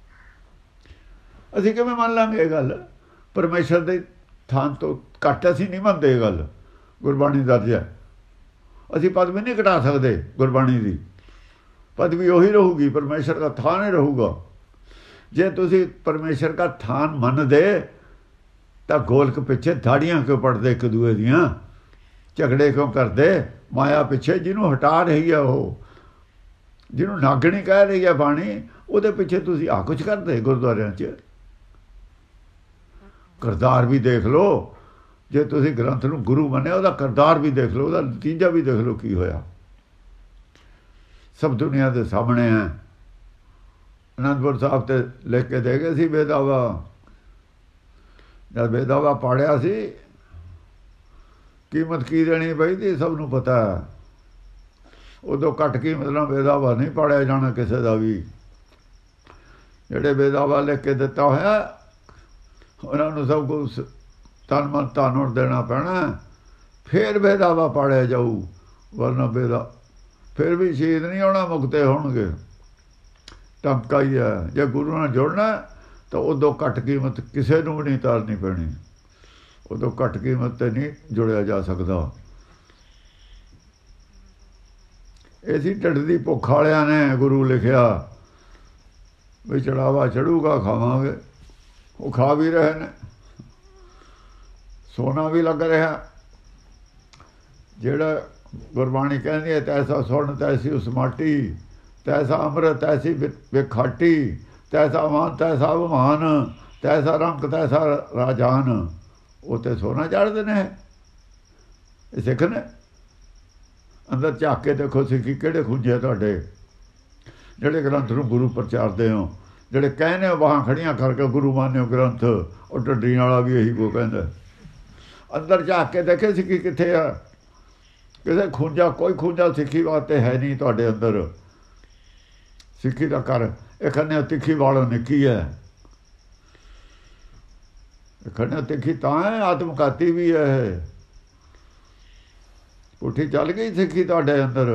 ਅਸੀਂ ਕਿਵੇਂ ਮੰਨ ਲਾਂਗੇ ਇਹ ਗੱਲ? ਪਰਮੇਸ਼ਰ ਦੇ ਥਾਨ ਤੋਂ ਘੱਟ ਅਸੀਂ ਨਹੀਂ ਮੰਨਦੇ ਇਹ ਗੱਲ। ਗੁਰਬਾਣੀ ਦਰਜ ਹੈ। ਅਸੀਂ ਪਦਵੀ ਨਹੀਂ ਘਟਾ ਸਕਦੇ ਗੁਰਬਾਣੀ ਦੀ। ਪਦਵੀ ਉਹੀ ਰਹੂਗੀ, ਪਰਮੇਸ਼ਰ ਦਾ ਥਾਨ ਹੀ ਰਹੂਗਾ। ਜੇ ਤੁਸੀਂ ਪਰਮੇਸ਼ਰ ਦਾ ਥਾਨ ਮੰਨਦੇ ਤਾਂ ਗੋਲਕ ਪਿੱਛੇ ਦਾੜੀਆਂ ਕਿਉਂ ਪੜਦੇ ਇੱਕ ਦੂਏ ਦੀਆਂ? ਝਗੜੇ ਕਿਉਂ ਕਰਦੇ ਮਾਇਆ ਪਿੱਛੇ? ਜਿਹਨੂੰ ਹਟਾ ਰਹੀ ਹੈ, ਉਹ ਜਿਹਨੂੰ ਨਾਗਣੀ ਕਹਿ ਰਹੀ ਹੈ ਬਾਣੀ, ਉਹਦੇ ਪਿੱਛੇ ਤੁਸੀਂ ਆ ਕੁਛ ਕਰਦੇ ਗੁਰਦੁਆਰਿਆਂ 'ਚ। ਕਰਤਾਰ ਵੀ ਦੇਖ ਲਓ। ਜੇ ਤੁਸੀਂ ਗ੍ਰੰਥ ਨੂੰ ਗੁਰੂ ਮੰਨਿਆ, ਉਹਦਾ ਕਰਤਾਰ ਵੀ ਦੇਖ ਲਓ, ਉਹਦਾ ਨਤੀਜਾ ਵੀ ਦੇਖ ਲਓ ਕੀ ਹੋਇਆ। ਸਭ ਦੁਨੀਆ ਦੇ ਸਾਹਮਣੇ ਹੈ। ਅਨੰਦਪੁਰ ਸਾਹਿਬ ਤੇ ਲਿਖ ਕੇ ਦੇ ਗਏ ਸੀ ਬੇਦਾਵਾ। ਜਦ ਬੇਦਾਵਾ ਪਾੜਿਆ ਸੀ, ਕੀਮਤ ਕੀ ਦੇਣੀ ਪਈ ਸੀ ਸਭ ਨੂੰ ਪਤਾ ਹੈ। ਉਦੋਂ ਘੱਟ ਕੀਮਤ ਨਾਲ ਬੇਦਾਵਾ ਨਹੀਂ ਪਾੜਿਆ ਜਾਣਾ ਕਿਸੇ ਦਾ ਵੀ। ਜਿਹੜੇ ਬੇਦਾਵਾ ਲਿਖ ਕੇ ਦਿੱਤਾ ਹੋਇਆ ਉਹਨਾਂ ਨੂੰ ਸਭ ਕੁਛ ਤਨ ਮਨ ਧਨ ਦੇਣਾ ਪੈਣਾ, ਫਿਰ ਬੇਦਾਵਾ ਪਾੜਿਆ ਜਾਊ। ਵਰਨਾ ਬੇਦਾ ਫਿਰ ਵੀ ਸ਼ਹੀਦ ਨਹੀਂ ਆਉਣਾ, ਮੁਕਤੇ ਹੋਣਗੇ। ਟੰਕਾ ਹੀ ਹੈ। ਜੇ ਗੁਰੂ ਨਾਲ ਜੁੜਨਾ ਤਾਂ ਉਦੋਂ ਘੱਟ ਕੀਮਤ ਕਿਸੇ ਨੂੰ ਵੀ ਨਹੀਂ ਤਾਰਨੀ ਪੈਣੀ। ਉਦੋਂ ਘੱਟ ਕੀਮਤ 'ਤੇ ਨਹੀਂ ਜੁੜਿਆ ਜਾ ਸਕਦਾ। ਇਹ ਸੀ ਢਿੱਡ ਦੀ ਭੁੱਖ ਵਾਲਿਆਂ ਨੇ ਗੁਰੂ ਲਿਖਿਆ ਵੀ ਚੜਾਵਾ ਚੜੂਗਾ, ਖਾਵਾਂਗੇ। ਉਹ ਖਾ ਵੀ ਰਹੇ ਨੇ, ਸੋਨਾ ਵੀ ਲੱਗ ਰਿਹਾ। ਜਿਹੜਾ ਗੁਰਬਾਣੀ ਕਹਿੰਦੀ ਹੈ ਤੈਸਾ ਸੁਣ ਤੈਸੀ ਉਸ ਮਾਟੀ, ਤੈਸਾ ਅੰਮ੍ਰਿਤ ਤੈਸੀ ਵਿਖਾਟੀ, ਤੈਸਾ ਮਾਨ ਤੈਸਾ ਅਭਿਮਾਨ, ਤੈਸਾ ਰੰਗ ਤੈਸਾ ਰਾਜਾਨ। ਉਹ ਤੇ ਸੋਨਾ ਚੜ੍ਹਦੇ ਨੇ ਇਹ ਸਿੱਖ ਨੇ। ਅੰਦਰ ਝਾਕ ਕੇ ਦੇਖੋ ਸਿੱਖੀ ਕਿਹੜੇ ਖੂੰਜੇ ਤੁਹਾਡੇ, ਜਿਹੜੇ ਗ੍ਰੰਥ ਨੂੰ ਗੁਰੂ ਪ੍ਰਚਾਰਦੇ ਹੋ, ਜਿਹੜੇ ਕਹਿੰਦੇ ਹੋ ਬਾਹਾਂ ਖੜੀਆਂ ਕਰਕੇ ਗੁਰੂ ਮਾਨਿਓ ਗ੍ਰੰਥ। ਉਹ ਢੱਡੀਆਂ ਵਾਲਾ ਵੀ ਇਹੀ ਕੋ ਕਹਿੰਦਾ। ਅੰਦਰ ਝਾਕ ਕੇ ਦੇਖੇ ਸਿੱਖੀ ਕਿੱਥੇ ਆ? ਕਿਸੇ ਖੂੰਜਾ, ਕੋਈ ਖੂੰਜਾ ਸਿੱਖੀ ਵਾਸਤੇ ਹੈ ਨਹੀਂ ਤੁਹਾਡੇ ਅੰਦਰ। ਸਿੱਖੀ ਦਾ ਕਰ ਇਹ ਕਹਿੰਦੇ ਤਿੱਖੀ ਵਾਲੋਂ ਨਿੱਕੀ ਹੈ। ਇਹ ਕਹਿੰਦੇ ਤਿੱਖੀ ਤਾਂ ਹੈ, ਆਤਮਘਾਤੀ ਵੀ ਹੈ। ਪੁੱਠੀ ਚੱਲ ਗਈ ਸਿੱਖੀ ਤੁਹਾਡੇ ਅੰਦਰ।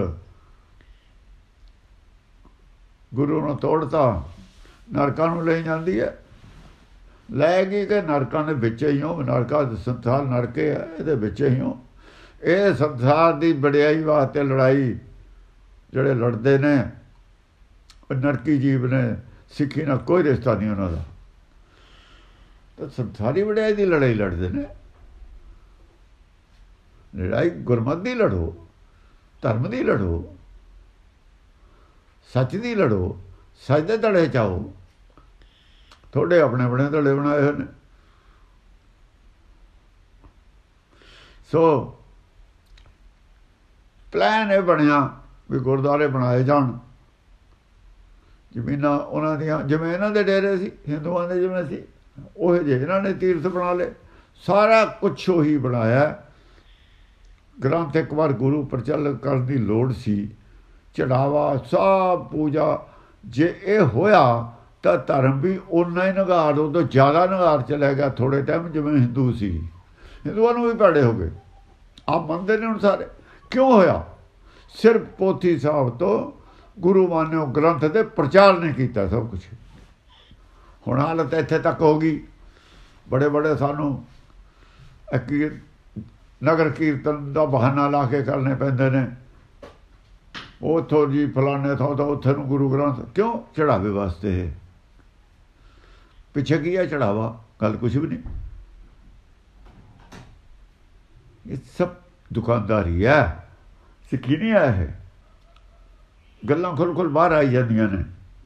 ਗੁਰੂ ਨੂੰ ਤੋੜਤਾ, ਨਰਕਾਂ ਨੂੰ ਲੈ ਜਾਂਦੀ ਹੈ। ਲੈ ਗਈ ਕਿ ਨਰਕਾਂ ਦੇ ਵਿੱਚ ਹੀ ਹੋ, ਨਰਕਾਂ ਸੰਸਾਰ ਨਰਕੇ ਹੈ, ਇਹਦੇ ਵਿੱਚ ਹੀ ਹੋ। ਇਹ ਸੰਸਾਰ ਦੀ ਵਡਿਆਈ ਵਾਸਤੇ ਲੜਾਈ ਜਿਹੜੇ ਲੜਦੇ ਨੇ ਉਹ ਨਰਕੀ ਜੀਵ ਨੇ, ਸਿੱਖੀ ਨਾਲ ਕੋਈ ਰਿਸ਼ਤਾ ਨਹੀਂ ਉਹਨਾਂ ਦਾ। ਤਾਂ ਸੰਸਾਰੀ ਵਡਿਆਈ ਦੀ ਲੜਾਈ ਲੜਦੇ ਨੇ। ਲੜਾਈ ਗੁਰਮਤਿ ਦੀ ਲੜੋ, ਧਰਮ ਦੀ ਲੜੋ, ਸੱਚ ਦੀ ਲੜੋ, ਸੱਚ ਦੇ ਧੜੇ ਚਾਓ। ਤੁਹਾਡੇ ਆਪਣੇ ਆਪਣੇ ਧੜੇ ਬਣਾਏ ਹੋਏ ਨੇ। ਸੋ ਪਲਾਨ ਇਹ ਬਣਿਆ ਵੀ ਗੁਰਦੁਆਰੇ ਬਣਾਏ ਜਾਣ। ਜ਼ਮੀਨਾਂ ਉਹਨਾਂ ਦੀਆਂ ਜਿਵੇਂ ਇਹਨਾਂ ਦੇ ਡੇਰੇ ਸੀ, ਹਿੰਦੂਆਂ ਦੇ ਜਿਵੇਂ ਸੀ, ਉਹ ਜਿਹੇ ਇਹਨਾਂ ਨੇ ਤੀਰਥ ਬਣਾ ਲਏ। ਸਾਰਾ ਕੁਛ ਉਹੀ ਬਣਾਇਆ। ਗ੍ਰੰਥ ਇੱਕ ਵਾਰ ਗੁਰੂ ਪ੍ਰਚਲਿਤ ਕਰਨ ਦੀ ਲੋੜ ਸੀ। ਚੜਾਵਾ ਸਭ ਪੂਜਾ ਜੇ ਇਹ ਹੋਇਆ ਤਾਂ ਧਰਮ ਵੀ ਓਨਾ ਹੀ ਨਿਗਾਰ, ਉਹ ਤੋਂ ਜ਼ਿਆਦਾ ਨਿਗਾਰ ਚਲਿਆ ਗਿਆ ਥੋੜ੍ਹੇ ਟਾਈਮ। ਜਿਵੇਂ ਹਿੰਦੂ ਸੀ, ਹਿੰਦੂਆਂ ਨੂੰ ਵੀ ਭੈੜੇ ਹੋ ਗਏ। ਆਪ ਮੰਨਦੇ ਨੇ ਹੁਣ ਸਾਰੇ। ਕਿਉਂ ਹੋਇਆ? ਸਿਰਫ ਪੋਥੀ ਸਾਹਿਬ ਤੋਂ ਗੁਰੂ ਮਾਨਿਓ ਗ੍ਰੰਥ ਦੇ ਪ੍ਰਚਾਰ ਨੇ ਕੀਤਾ ਸਭ ਕੁਛ। ਹੁਣ ਹਾਲਤ ਇੱਥੇ ਤੱਕ ਹੋ ਗਈ। ਬੜੇ ਬੜੇ ਸਾਨੂੰ ਨਗਰ ਕੀਰਤਨ ਦਾ ਬਹਾਨਾ ਲਾ ਕੇ ਕਰਨੇ ਪੈਂਦੇ ਨੇ। ਉੱਥੋਂ ਜੀ ਫਲਾਣੇ ਥਾਂ ਤੋਂ ਉੱਥੇ ਨੂੰ ਗੁਰੂ ਗ੍ਰੰਥ, ਕਿਉਂ? ਚੜਾਵੇ ਵਾਸਤੇ। ਪਿੱਛੇ ਕੀ ਹੈ ਚੜਾਵਾ? ਗੱਲ ਕੁਛ ਵੀ ਨਹੀਂ। ਇਹ ਸਭ ਦੁਕਾਨਦਾਰੀ ਹੈ, ਸਿੱਖੀ ਨਹੀਂ ਹੈ। ਇਹ ਗੱਲਾਂ ਖੁੱਲ੍ਹ ਖੁੱਲ੍ਹ ਬਾਹਰ ਆਈ ਜਾਂਦੀਆਂ ਨੇ।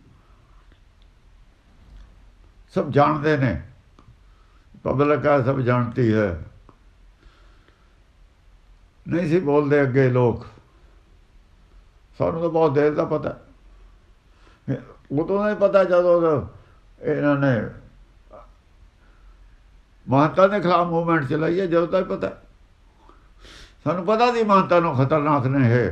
ਸਭ ਜਾਣਦੇ ਨੇ, ਪਬਲਿਕ ਹੈ, ਸਭ ਜਾਣਤੀ ਹੈ। ਨਹੀਂ ਸੀ ਬੋਲਦੇ ਅੱਗੇ ਲੋਕ। ਸਾਨੂੰ ਤਾਂ ਬਹੁਤ ਦੇਰ ਦਾ ਪਤਾ। ਉਦੋਂ ਦਾ ਹੀ ਪਤਾ ਜਦੋਂ ਇਹਨਾਂ ਨੇ ਮਹੰਤਾਂ ਦੇ ਖਿਲਾਫ ਮੂਵਮੈਂਟ ਚਲਾਈ ਹੈ, ਜਦੋਂ ਦਾ ਹੀ ਪਤਾ। ਸਾਨੂੰ ਪਤਾ ਸੀ ਮਹੰਤਾਂ ਨੂੰ ਖਤਰਨਾਕ ਨੇ ਇਹ।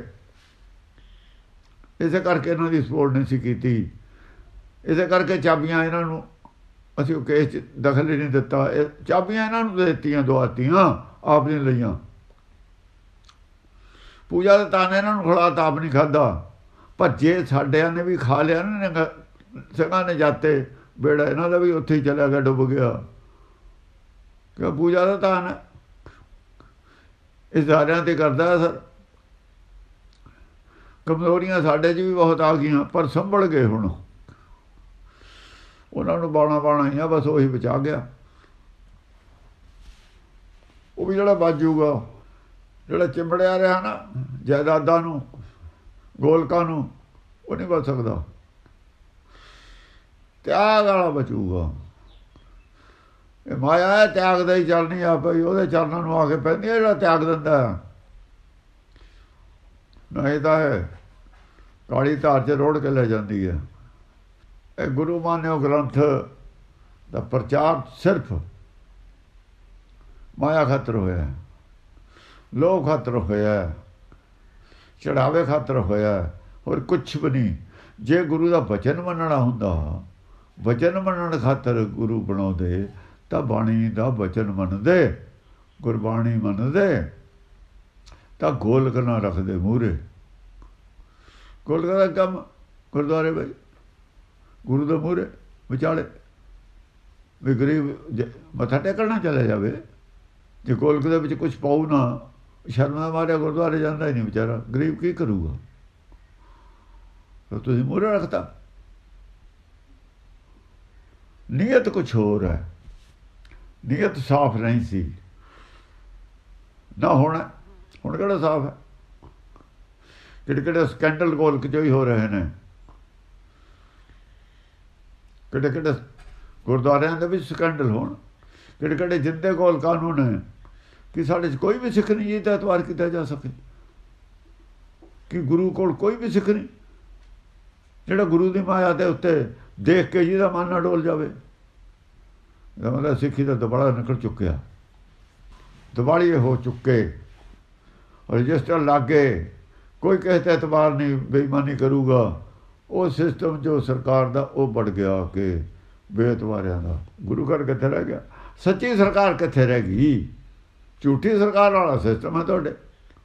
ਇਸੇ ਕਰਕੇ ਇਹਨਾਂ ਦੀ ਸਪੋਰਟ ਨਹੀਂ ਸੀ ਕੀਤੀ। ਇਸੇ ਕਰਕੇ ਚਾਬੀਆਂ ਇਹਨਾਂ ਨੂੰ ਅਸੀਂ ਉਹ ਕੇਸ 'ਚ ਦਖਲ ਹੀ ਨਹੀਂ ਦਿੱਤਾ। ਇਹ ਚਾਬੀਆਂ ਇਹਨਾਂ ਨੂੰ ਦਿੱਤੀਆਂ, ਦੁਆਤੀਆਂ, ਆਪ ਨਹੀਂ ਲਈਆਂ। ਪੂਜਾ ਦਾ ਤਾਨੇ ਇਹਨਾਂ ਨੂੰ ਖਿਲਾ ਤਾਂ ਆਪ ਨਹੀਂ ਖਾਧਾ। ਪਰ ਜੇ ਸਾਡਿਆਂ ਨੇ ਵੀ ਖਾ ਲਿਆ ਨਾ, ਸਿੰਘਾਂ ਨੇ ਜਾਤੇ, ਬੇੜਾ ਇਹਨਾਂ ਦਾ ਵੀ ਉੱਥੇ ਹੀ ਚਲਿਆ ਗਿਆ, ਡੁੱਬ ਗਿਆ। ਕਿ ਪੂਜਾ ਦਾ ਤਾਨ ਹੈ, ਇਹ ਸਾਰਿਆਂ 'ਤੇ ਕਰਦਾ ਅਸਰ। ਕਮਜ਼ੋਰੀਆਂ ਸਾਡੇ 'ਚ ਵੀ ਬਹੁਤ ਆ ਗਈਆਂ, ਪਰ ਸੰਭਲ ਗਏ। ਹੁਣ ਉਹਨਾਂ ਨੂੰ ਬਾਣਾ ਬਾਣਾ ਹੀ ਆ, ਬਸ ਉਹੀ ਬਚਾ ਗਿਆ। ਉਹ ਵੀ ਜਿਹੜਾ ਬਚ ਜੂਗਾ, ਜਿਹੜਾ ਚਿੰਬੜਿਆ ਰਿਹਾ ਨਾ ਜਾਇਦਾਦਾਂ ਨੂੰ, ਗੋਲਕਾਂ ਨੂੰ, ਉਹ ਨਹੀਂ ਬਚ ਸਕਦਾ। ਤਿਆਗ ਵਾਲਾ ਬਚੂਗਾ। ਇਹ ਮਾਇਆ ਹੈ, ਤਿਆਗ ਦਾ ਹੀ ਚੱਲਣੀ ਆ ਪਈ। ਉਹਦੇ ਚਰਨਾਂ ਨੂੰ ਆ ਕੇ ਪੈਂਦੀ ਹੈ ਜਿਹੜਾ ਤਿਆਗ ਦਿੰਦਾ। ਨਹੀਂ ਤਾਂ ਇਹ ਕਾਲੀ ਧਾਰ 'ਚ ਰੋੜ ਕੇ ਲੈ ਜਾਂਦੀ ਹੈ। ਇਹ ਗੁਰੂ ਮਾਨਿਓ ਗ੍ਰੰਥ ਦਾ ਪ੍ਰਚਾਰ ਸਿਰਫ ਮਾਇਆ ਖਾਤਰ ਹੋਇਆ, ਲੋਭ ਖਾਤਰ ਹੋਇਆ, ਚੜਾਵੇ ਖਾਤਰ ਹੋਇਆ, ਹੋਰ ਕੁਛ ਵੀ ਨਹੀਂ। ਜੇ ਗੁਰੂ ਦਾ ਬਚਨ ਮੰਨਣਾ ਹੁੰਦਾ, ਬਚਨ ਮੰਨਣ ਖਾਤਰ ਗੁਰੂ ਬਣਾਉਂਦੇ, ਤਾਂ ਬਾਣੀ ਦਾ ਬਚਨ ਮੰਨਦੇ, ਗੁਰਬਾਣੀ ਮੰਨਦੇ, ਤਾਂ ਗੋਲਕ ਨਾ ਰੱਖਦੇ ਮੂਹਰੇ। ਗੋਲਕ ਦਾ ਕੰਮ ਗੁਰਦੁਆਰੇ ਵਿੱਚ ਗੁਰੂ ਦੇ ਮੂਹਰੇ ਵਿਚਾਲੇ ਵੀ ਗਰੀਬ ਮੱਥਾ ਟੇਕਣਾ ਚਲੇ ਜਾਵੇ। ਜੇ ਗੋਲਕ ਦੇ ਵਿੱਚ ਕੁਛ ਪਾਊ ਨਾ, ਸ਼ਰਮ ਦਾ ਮਾਰਿਆ ਗੁਰਦੁਆਰੇ ਜਾਂਦਾ ਹੀ ਨਹੀਂ ਵਿਚਾਰਾ। ਗਰੀਬ ਕੀ ਕਰੂਗਾ? ਤੁਸੀਂ ਮੂਹਰੇ ਰੱਖਤਾ। ਨੀਅਤ ਕੁਛ ਹੋਰ ਹੈ। ਨੀਅਤ ਸਾਫ਼ ਨਹੀਂ ਸੀ ਨਾ। ਹੁਣ ਹੁਣ ਕਿਹੜਾ ਸਾਫ਼ ਹੈ? ਕਿਹੜੇ ਕਿਹੜੇ ਸਕੈਂਡਲ ਗੋਲਕ 'ਚ ਹੀ ਹੋ ਰਹੇ ਨੇ। ਕਿਹੜੇ ਕਿਹੜੇ ਗੁਰਦੁਆਰਿਆਂ ਦੇ ਵਿੱਚ ਸਕੈਂਡਲ ਹੋਣ। ਕਿਹੜੇ ਕਿਹੜੇ ਜਿੰਦੇ ਕੋਲ ਕਾਨੂੰਨ ਹੈ ਕਿ ਸਾਡੇ 'ਚ ਕੋਈ ਵੀ ਸਿੱਖ ਨਹੀਂ ਜੀ ਦਾ ਐਤਵਾਰ ਕੀਤਾ ਜਾ ਸਕੇ, ਕਿ ਗੁਰੂ ਕੋਲ ਕੋਈ ਵੀ ਸਿੱਖ ਨਹੀਂ ਜਿਹੜਾ ਗੁਰੂ ਦੀ ਮਾਇਆ ਦੇ ਉੱਤੇ ਦੇਖ ਕੇ ਜਿਹਦਾ ਮਨ ਨਾ ਡੋਲ ਜਾਵੇ। ਮਤਲਬ ਸਿੱਖੀ ਦਾ ਦੁਬਾਰਾ ਨਿਕਲ ਚੁੱਕਿਆ, ਦਿਵਾਲੀਏ ਹੋ ਚੁੱਕੇ, ਰਜਿਸਟਰ ਲੱਗ ਗਏ। ਕੋਈ ਕਿਸੇ 'ਤੇ ਐਤਬਾਰ ਨਹੀਂ, ਬੇਈਮਾਨੀ ਕਰੂਗਾ। ਉਹ ਸਿਸਟਮ ਜੋ ਸਰਕਾਰ ਦਾ ਉਹ ਵੜ ਗਿਆ ਕਿ ਬੇਅਤਬਾਰਿਆਂ ਦਾ। ਗੁਰੂ ਘਰ ਕਿੱਥੇ ਰਹਿ ਗਿਆ? ਸੱਚੀ ਸਰਕਾਰ ਕਿੱਥੇ ਰਹਿ ਗਈ? ਝੂਠੀ ਸਰਕਾਰ ਵਾਲਾ ਸਿਸਟਮ ਹੈ ਤੁਹਾਡੇ।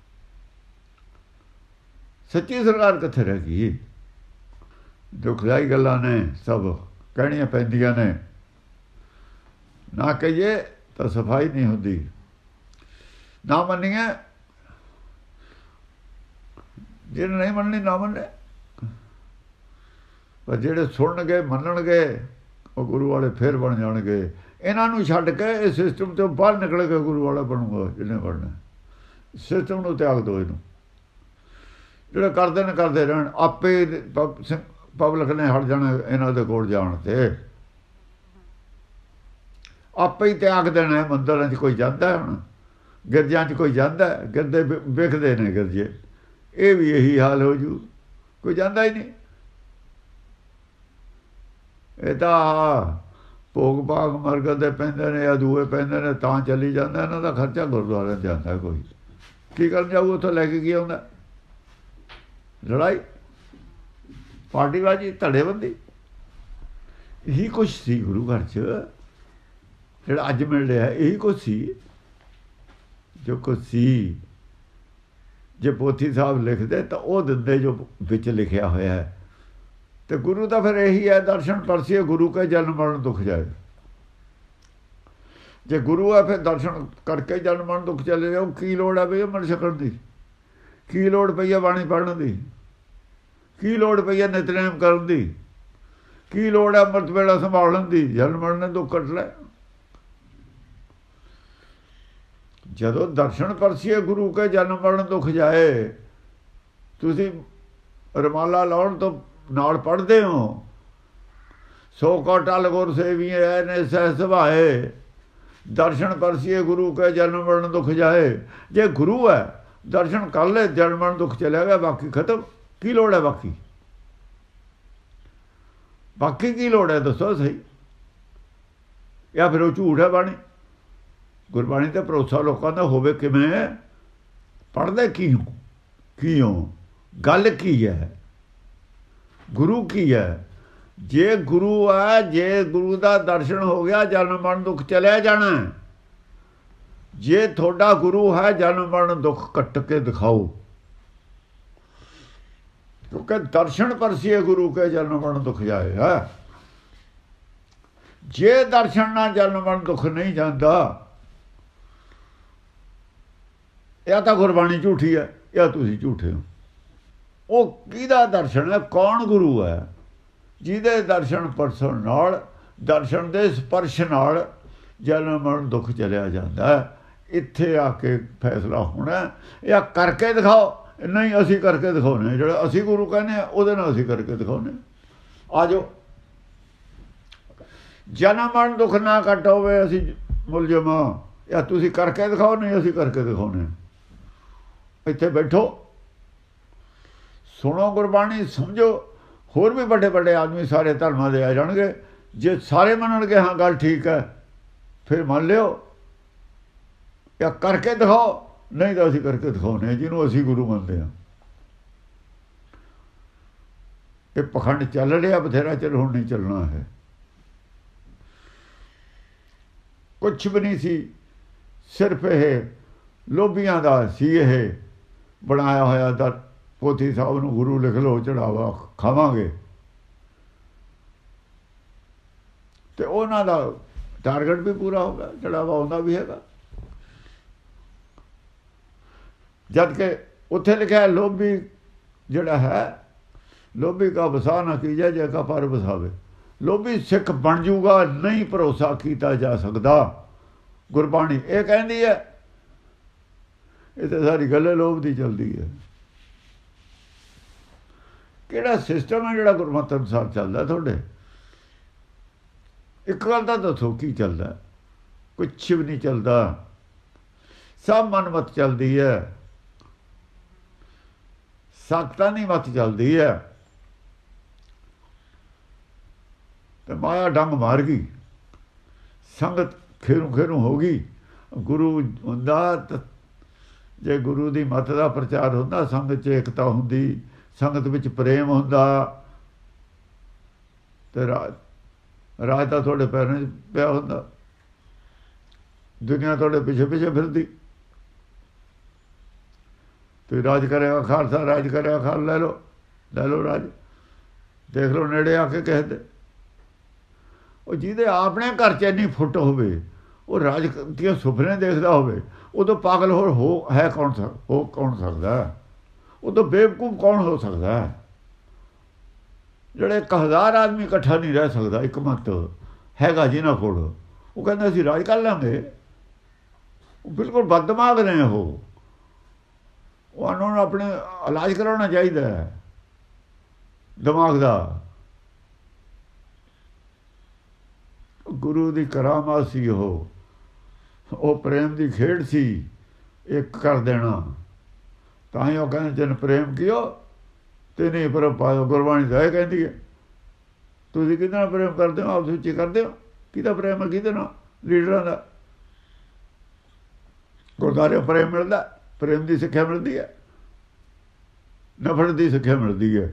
ਸੱਚੀ ਸਰਕਾਰ ਕਿੱਥੇ ਰਹਿ ਗਈ? ਦੁਖਦਾਈ ਗੱਲਾਂ ਨੇ, ਸਭ ਕਹਿਣੀਆਂ ਪੈਂਦੀਆਂ ਨੇ। ना कहिए तो सफाई नहीं होती, ना मन्निए जिन्हें नहीं मननी ना मन्ने, पर जेड़े सुनणगे मनणगे वो गुरु वाले फिर बन जाणगे। इन्हों छड्ड के इस सिस्टम तो बाहर निकल के गुरु वाला बनूंगा जिन्हें बनना। सिस्टम को त्याग दो, इनू जो करते ने करते रहन, आपे पब्लिक ने हट जाना इन्हों के कोल जाण ते, आपे ही त्याग देना। मंदिर कोई जाता है, हुण गिरजा कोई जाता है, गिरदे विकते ने गिरजे, ये भी यही हाल हो जू, कोई जाता ही नहीं। ये तो भोग भाग मरगत के पैंदे ने या दूए पैंदे ने तां चली जाता, इन्हों का खर्चा गुरुद्वारे जाता। कोई की कर जाऊ, उत्थों लैके की आउंदा? लड़ाई, पार्टीबाजी, धड़ेबंदी, यही कुछ सी गुरु घर च जिहड़ा अज मिल रहा है। यही कुछ सी जो कुछ सी। जे पोथी साहब लिखते तो वह दिंदे जो विच लिखिया होया है। तो गुरु तो फिर यही है, दर्शन परसिए गुरु के जन्म मरण दुख जाए। जे गुरु है फिर दर्शन करके जन्म मरण दुख चले जाओ। की लोड़ है भई अमृत छकण दी, की लोड़ पई है बाणी पढ़न दी, की लोड़ पई है नितनेम करन दी, की लोड़ है अमृत वेला संभालन दी? जन्म मरण ने दुख कट लै। जदों दर्शन परसिए गुरु के जन्म मरण दुख जाए, तुसी रमाला लाउण तो नाल पढ़दे हो, सो कोटल गुर सेविए ने सह सभाए, दर्शन परसिए गुरु के जन्म मरण दुख जाए। जे गुरु है दर्शन कर ले, जन्म मरण दुख चले गया, बाकी खत्म। की लोड़ है बाकी? बाकी की लोड़ है दसो सही? या फिर वो झूठ है बाणी? गुरबाणी ते भरोसा लोगों का होवे किवें? पढ़दे की हो, की हो, गल की है, गुरु की है। जे गुरु है, जे गुरु का दर्शन हो गया, जन्म मरण दुख चलिया जाना। जे थोड़ा गुरु है, जन्म मरण दुख कट के दिखाओ, क्योंकि दर्शन परसिए गुरु के जन्म मरण दुख जाए है। जे दर्शन ना जन्म मरण दुख नहीं जाता, या तो गुरबाणी झूठी है या तुसी झूठे हो। वो किहदा दर्शन है? कौन गुरु है? जिहदे दर्शन परसन नाल, दर्शन दे स्पर्श नाल जन्म मरण दुख चलिया जाता है। इत्थे आके फैसला होना, या करके दिखाओ। नहीं असी करके दिखाने, जो असी गुरु कहने उहदे नाल असी करके दिखाने। आ जाओ, जन्म मरण दुख ना कट होवे, असी मुलजम, या तुसी करके दिखाओ। नहीं असी करके दिखाने। इत्थे बैठो, सुनो गुरबाणी, समझो। होर भी बड़े बड़े आदमी सारे धर्मां दे आ जाणगे। जे सारे मनणगे हाँ गल ठीक है, फिर मान लियो, या करके दिखाओ। नहीं तो असी करके दिखाने जिन्हों असी गुरु मनते हैं। ये पखंड चल रहा बथेरा चल, हुण नहीं चलना है। कुछ भी नहीं सी, सिर्फ यह लोभियां दा सी यह बनाया होया दर। पोथी साहब नूं गुरु लिख लो, चढ़ावा खावांगे, तो उन्हां दा टारगेट भी पूरा होगा, चढ़ावा आउंदा भी हैगा। जद के उत्थे लिखा है लोभी जिहड़ा है, लोभी का बसा ना कीजे जे का पर बसावे। लोभी सिख बन जूगा, नहीं भरोसा किया जा सकता। गुरबाणी ये कहती है। ये तो सारी गल लोभ की चलती है। किहड़ा सिस्टम है जिहड़ा गुरमत अनुसार चलता थोड़े? एक गल तां दसो की चलता? कुछ भी नहीं चलता, सब मनमत चलती है। सकता नहीं मत चलती है, तो माया डंग मार गई, संगत खेरू खेरू हो गई। गुरु हुंदा जे गुरु की मत का प्रचार हुंदा, संगत च एकता हुंदी, संगत विच प्रेम हुंदा, तो राज राज तो थोड़े पैरों पिया हुंदा। दुनिया थोड़े पिछे पिछे फिरदी। तो राज करेगा खालसा, राज करेगा खाल, ले लो ले लो राज, देख लो नेड़े आके कह दे। ਉਹ ਜਿਹਦੇ ਆਪਣੇ ਘਰ 'ਚ ਇੰਨੀ ਫੁੱਟ ਹੋਵੇ, ਉਹ ਰਾਜ ਦੀਆਂ ਸੁਪਨੇ ਦੇਖਦਾ ਹੋਵੇ, ਉਦੋਂ ਪਾਗਲ ਹੋਰ ਹੋ ਹੈ ਕੌਣ ਸਕ ਹੋ ਕੌਣ ਸਕਦਾ? ਉਦੋਂ ਬੇਵਕੂਫ ਕੌਣ ਹੋ ਸਕਦਾ? ਜਿਹੜੇ ਇੱਕ ਹਜ਼ਾਰ ਆਦਮੀ ਇਕੱਠਾ ਨਹੀਂ ਰਹਿ ਸਕਦਾ, ਇੱਕ ਮਤ ਹੈਗਾ ਜਿਹਨਾਂ ਕੋਲ, ਉਹ ਕਹਿੰਦੇ ਅਸੀਂ ਰਾਜ ਕਰ ਲਾਂਗੇ। ਉਹ ਬਿਲਕੁਲ ਬਦਦਮਾਗ ਨੇ। ਉਹ ਉਹਨਾਂ ਨੂੰ ਆਪਣੇ ਇਲਾਜ ਕਰਾਉਣਾ ਚਾਹੀਦਾ ਹੈ ਦਿਮਾਗ ਦਾ। ਗੁਰੂ ਦੀ ਕਰਾਮਾਤ ਸੀ ਉਹ ਉਹ ਪ੍ਰੇਮ ਦੀ ਖੇਡ ਸੀ, ਇੱਕ ਕਰ ਦੇਣਾ। ਤਾਂ ਹੀ ਉਹ ਕਹਿੰਦੇ ਜਿਨ ਪ੍ਰੇਮ ਕੀਓ ਤੇ ਨਹੀਂ ਪਰ ਪਾਇਓ। ਗੁਰਬਾਣੀ ਤਾਂ ਇਹ ਕਹਿੰਦੀ ਹੈ। ਤੁਸੀਂ ਕਿਹਦੇ ਨਾਲ ਪ੍ਰੇਮ ਕਰਦੇ ਹੋ? ਆਪਸ ਵਿੱਚ ਕਰਦੇ ਹੋ? ਕਿਹਦਾ ਪ੍ਰੇਮ ਹੈ ਕਿਹਦੇ ਨਾਲ? ਲੀਡਰਾਂ ਦਾ। ਗੁਰਦੁਆਰੇ ਪ੍ਰੇਮ ਮਿਲਦਾ, ਪ੍ਰੇਮ ਦੀ ਸਿੱਖਿਆ ਮਿਲਦੀ ਹੈ, ਨਫ਼ਰਤ ਦੀ ਸਿੱਖਿਆ ਮਿਲਦੀ ਹੈ।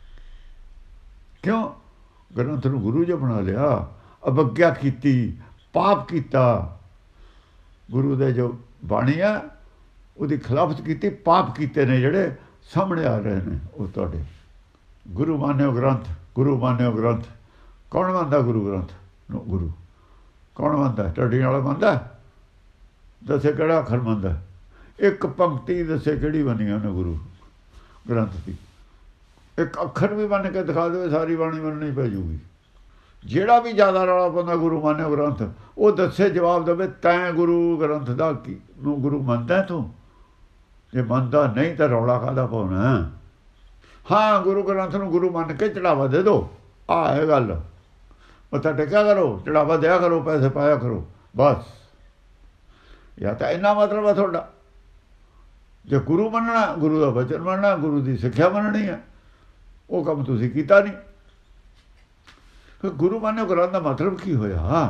ਕਿਉਂ? ਗ੍ਰੰਥ ਨੂੰ ਗੁਰੂ ਜੀ ਬਣਾ ਲਿਆ, ਅਵੱਗਿਆ ਕੀਤੀ, ਪਾਪ ਕੀਤਾ। ਗੁਰੂ ਦੇ ਜੋ ਬਾਣੀ ਆ ਉਹਦੀ ਖਿਲਾਫਤ ਕੀਤੀ, ਪਾਪ ਕੀਤੇ ਨੇ ਜਿਹੜੇ ਸਾਹਮਣੇ ਆ ਰਹੇ ਨੇ। ਉਹ ਤੁਹਾਡੇ ਗੁਰੂ ਮਾਨਿਓ ਗ੍ਰੰਥ, ਗੁਰੂ ਮਾਨਿਓ ਗ੍ਰੰਥ। ਕੌਣ ਮੰਨਦਾ ਗੁਰੂ ਗ੍ਰੰਥ ਨੂੰ? ਗੁਰੂ ਕੌਣ ਮੰਨਦਾ? ਢੱਡੀਆਂ ਵਾਲਾ ਮੰਨਦਾ? ਦੱਸੇ ਕਿਹੜਾ ਅੱਖਰ ਮੰਨਦਾ? ਇੱਕ ਪੰਕਤੀ ਦੱਸੇ ਕਿਹੜੀ ਬਣੀ ਉਹਨੇ ਗੁਰੂ ਗ੍ਰੰਥ ਦੀ? ਇੱਕ ਅੱਖਰ ਵੀ ਮੰਨ ਕੇ ਦਿਖਾ ਦੇਵੇ, ਸਾਰੀ ਬਾਣੀ ਮੰਨਣੀ ਪੈ ਜੂਗੀ। ਜਿਹੜਾ ਵੀ ਜ਼ਿਆਦਾ ਰੌਲਾ ਪਾਉਂਦਾ ਗੁਰੂ ਮਾਨਿਓ ਗ੍ਰੰਥ, ਉਹ ਦੱਸੇ ਜਵਾਬ ਦੇਵੇ ਤੈਂ ਗੁਰੂ ਗ੍ਰੰਥ ਦਾ ਕੀ ਨੂੰ ਗੁਰੂ ਮੰਨਦਾ ਤੂੰ? ਜੇ ਮੰਨਦਾ ਨਹੀਂ ਤਾਂ ਰੌਲਾ ਕਾਹਦਾ ਪਾਉਣਾ? ਹਾਂ, ਗੁਰੂ ਗ੍ਰੰਥ ਨੂੰ ਗੁਰੂ ਮੰਨ ਕੇ ਚੜਾਵਾ ਦੇ ਦਿਓ। ਆਹ ਹੈ ਗੱਲ। ਮੱਥਾ ਟੇਕਿਆ ਕਰੋ, ਚੜਾਵਾ ਦਿਆ ਕਰੋ, ਪੈਸੇ ਪਾਇਆ ਕਰੋ, ਬਸ। ਜਾਂ ਤਾਂ ਇੰਨਾ ਮਤਲਬ ਹੈ ਤੁਹਾਡਾ। ਜੇ ਗੁਰੂ ਮੰਨਣਾ, ਗੁਰੂ ਦਾ ਵਚਨ ਮੰਨਣਾ, ਗੁਰੂ ਦੀ ਸਿੱਖਿਆ ਮੰਨਣੀ ਹੈ, ਉਹ ਕੰਮ ਤੁਸੀਂ ਕੀਤਾ ਨਹੀਂ। ਫਿਰ ਗੁਰੂ ਮਾਨਿਓ ਗ੍ਰੰਥ ਦਾ ਮਤਲਬ ਕੀ ਹੋਇਆ?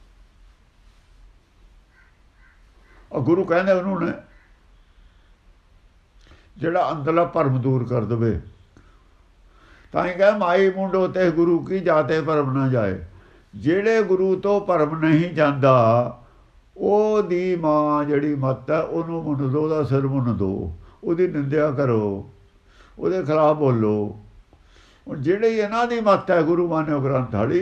ਉਹ ਗੁਰੂ ਕਹਿੰਦੇ ਉਹਨੂੰ ਨੇ ਜਿਹੜਾ ਅੰਦਰਲਾ ਭਰਮ ਦੂਰ ਕਰ ਦੇਵੇ। ਤਾਂ ਹੀ ਕਹੇ ਮਾਈ ਮੁੰਡੋ ਤੇ ਗੁਰੂ ਕੀ ਜਾਤੇ ਭਰਮ ਨਾ ਜਾਏ। ਜਿਹੜੇ ਗੁਰੂ ਤੋਂ ਭਰਮ ਨਹੀਂ ਜਾਂਦਾ, ਉਹਦੀ ਮਾਂ ਜਿਹੜੀ ਮੱਤ ਹੈ ਉਹਨੂੰ ਮੁੰਨ ਦਿਓ, ਉਹਦਾ ਸਿਰ ਮੁੰਨ ਦਿਓ, ਉਹਦੀ ਨਿੰਦਿਆ ਕਰੋ, ਉਹਦੇ ਖਿਲਾਫ ਬੋਲੋ। ਹੁਣ ਜਿਹੜੀ ਇਹਨਾਂ ਦੀ ਮੱਤ ਹੈ ਗੁਰੂ ਮਾਨਿਓ ਗ੍ਰੰਥ ਵਾਲੀ,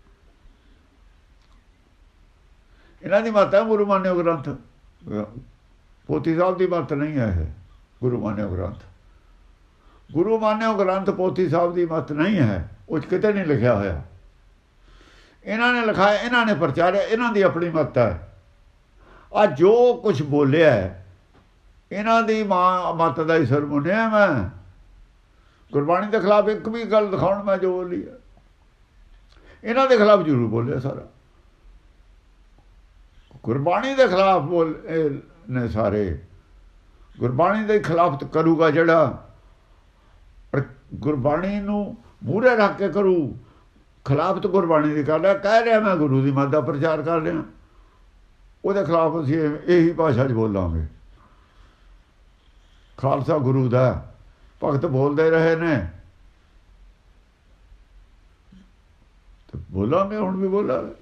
ਇਹਨਾਂ ਦੀ ਮੱਤ ਹੈ ਗੁਰੂ ਮਾਨਿਓ ਗ੍ਰੰਥ। ਪੋਥੀ ਸਾਹਿਬ ਦੀ ਮੱਤ ਨਹੀਂ ਹੈ ਇਹ ਗੁਰੂ ਮਾਨਿਓ ਗ੍ਰੰਥ। ਗੁਰੂ ਮਾਨਿਓ ਗ੍ਰੰਥ ਪੋਥੀ ਸਾਹਿਬ ਦੀ ਮੱਤ ਨਹੀਂ ਹੈ, ਉਹ 'ਚ ਕਿਤੇ ਨਹੀਂ ਲਿਖਿਆ ਹੋਇਆ। ਇਹਨਾਂ ਨੇ ਲਿਖਾਇਆ, ਇਹਨਾਂ ਨੇ ਪ੍ਰਚਾਰਿਆ, ਇਹਨਾਂ ਦੀ ਆਪਣੀ ਮੱਤ ਹੈ। ਆ ਜੋ ਕੁਛ ਬੋਲਿਆ ਇਹਨਾਂ ਦੀ ਮਾਂ ਮੱਤ ਦਾ ਹੀ ਸਿਰ ਮੁੰਨਿਆ ਮੈਂ। ਗੁਰਬਾਣੀ ਦੇ ਖਿਲਾਫ ਇੱਕ ਵੀ ਗੱਲ ਦਿਖਾਉਣ ਮੈਂ ਜੋ ਬੋਲੀ ਹੈ, ਇਹਨਾਂ ਦੇ ਖਿਲਾਫ ਜ਼ਰੂਰ ਬੋਲਿਆ ਸਾਰਾ। ਗੁਰਬਾਣੀ ਦੇ ਖਿਲਾਫ ਬੋਲ ਨੇ ਸਾਰੇ। ਗੁਰਬਾਣੀ ਦੇ ਖਿਲਾਫਤ ਕਰੂਗਾ ਜਿਹੜਾ, ਪਰ ਗੁਰਬਾਣੀ ਨੂੰ ਮੂਹਰੇ ਰੱਖ ਕੇ ਕਰੂ। ਖਿਲਾਫਤ ਗੁਰਬਾਣੀ ਦੀ ਕਰ ਰਿਹਾ, ਕਹਿ ਰਿਹਾ ਮੈਂ ਗੁਰੂ ਦੀ ਮੱਤ ਦਾ ਪ੍ਰਚਾਰ ਕਰ ਰਿਹਾ, ਉਹਦੇ ਖਿਲਾਫ ਅਸੀਂ ਇਹੀ ਭਾਸ਼ਾ 'ਚ ਬੋਲਾਂਗੇ। ਖਾਲਸਾ ਗੁਰੂ ਦਾ ਭਗਤ ਬੋਲਦੇ ਰਹੇ ਨੇ ਤੇ ਬੋਲਾਂਗੇ, ਹੁਣ ਵੀ ਬੋਲਾਂਗੇ।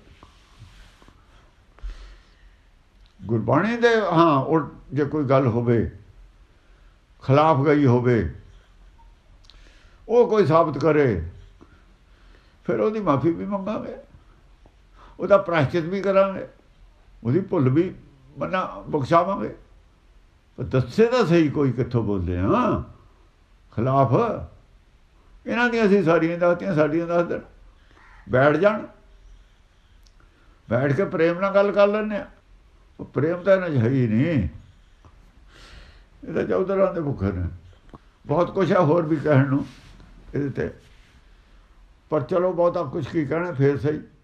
ਗੁਰਬਾਣੀ ਦੇ ਹਾਂ ਉਹ ਜੇ ਕੋਈ ਗੱਲ ਹੋਵੇ ਖਿਲਾਫ ਗਈ ਹੋਵੇ, ਉਹ ਕੋਈ ਸਾਬਤ ਕਰੇ, ਫਿਰ ਉਹਦੀ ਮਾਫੀ ਵੀ ਮੰਗਾਂਗੇ, ਉਹਦਾ ਪ੍ਰਾਸ਼ਚਿਤ ਵੀ ਕਰਾਂਗੇ, ਉਹਦੀ ਭੁੱਲ ਵੀ ਮੰਨਾ ਬਖਸ਼ਾਵਾਂਗੇ। ਪਰ ਦੱਸੇ ਤਾਂ ਸਹੀ ਕੋਈ ਕਿੱਥੋਂ ਬੋਲਦੇ ਹਾਂ ਖਿਲਾਫ। ਇਹਨਾਂ ਦੀਆਂ ਅਸੀਂ ਸਾਰੀਆਂ ਦੱਸਤੀਆਂ, ਸਾਡੀਆਂ ਦੱਸ ਦੇਣ, ਬੈਠ ਜਾਣ, ਬੈਠ ਕੇ ਪ੍ਰੇਮ ਨਾਲ ਗੱਲ ਕਰ ਲੈਂਦੇ ਹਾਂ। ਉਹ ਪ੍ਰੇਮ ਤਾਂ ਇਹਨਾਂ 'ਚ ਹੈ ਹੀ ਨਹੀਂ, ਇਹ ਤਾਂ ਚੌਧਰਾਂ ਦੇ ਭੁੱਖੇ ਨੇ। ਬਹੁਤ ਕੁਛ ਹੈ ਹੋਰ ਵੀ ਕਹਿਣ ਨੂੰ ਇਹਦੇ 'ਤੇ, ਪਰ ਚਲੋ ਬਹੁਤਾ ਕੁਛ ਕੀ ਕਹਿਣਾ, ਫੇਰ ਸਹੀ।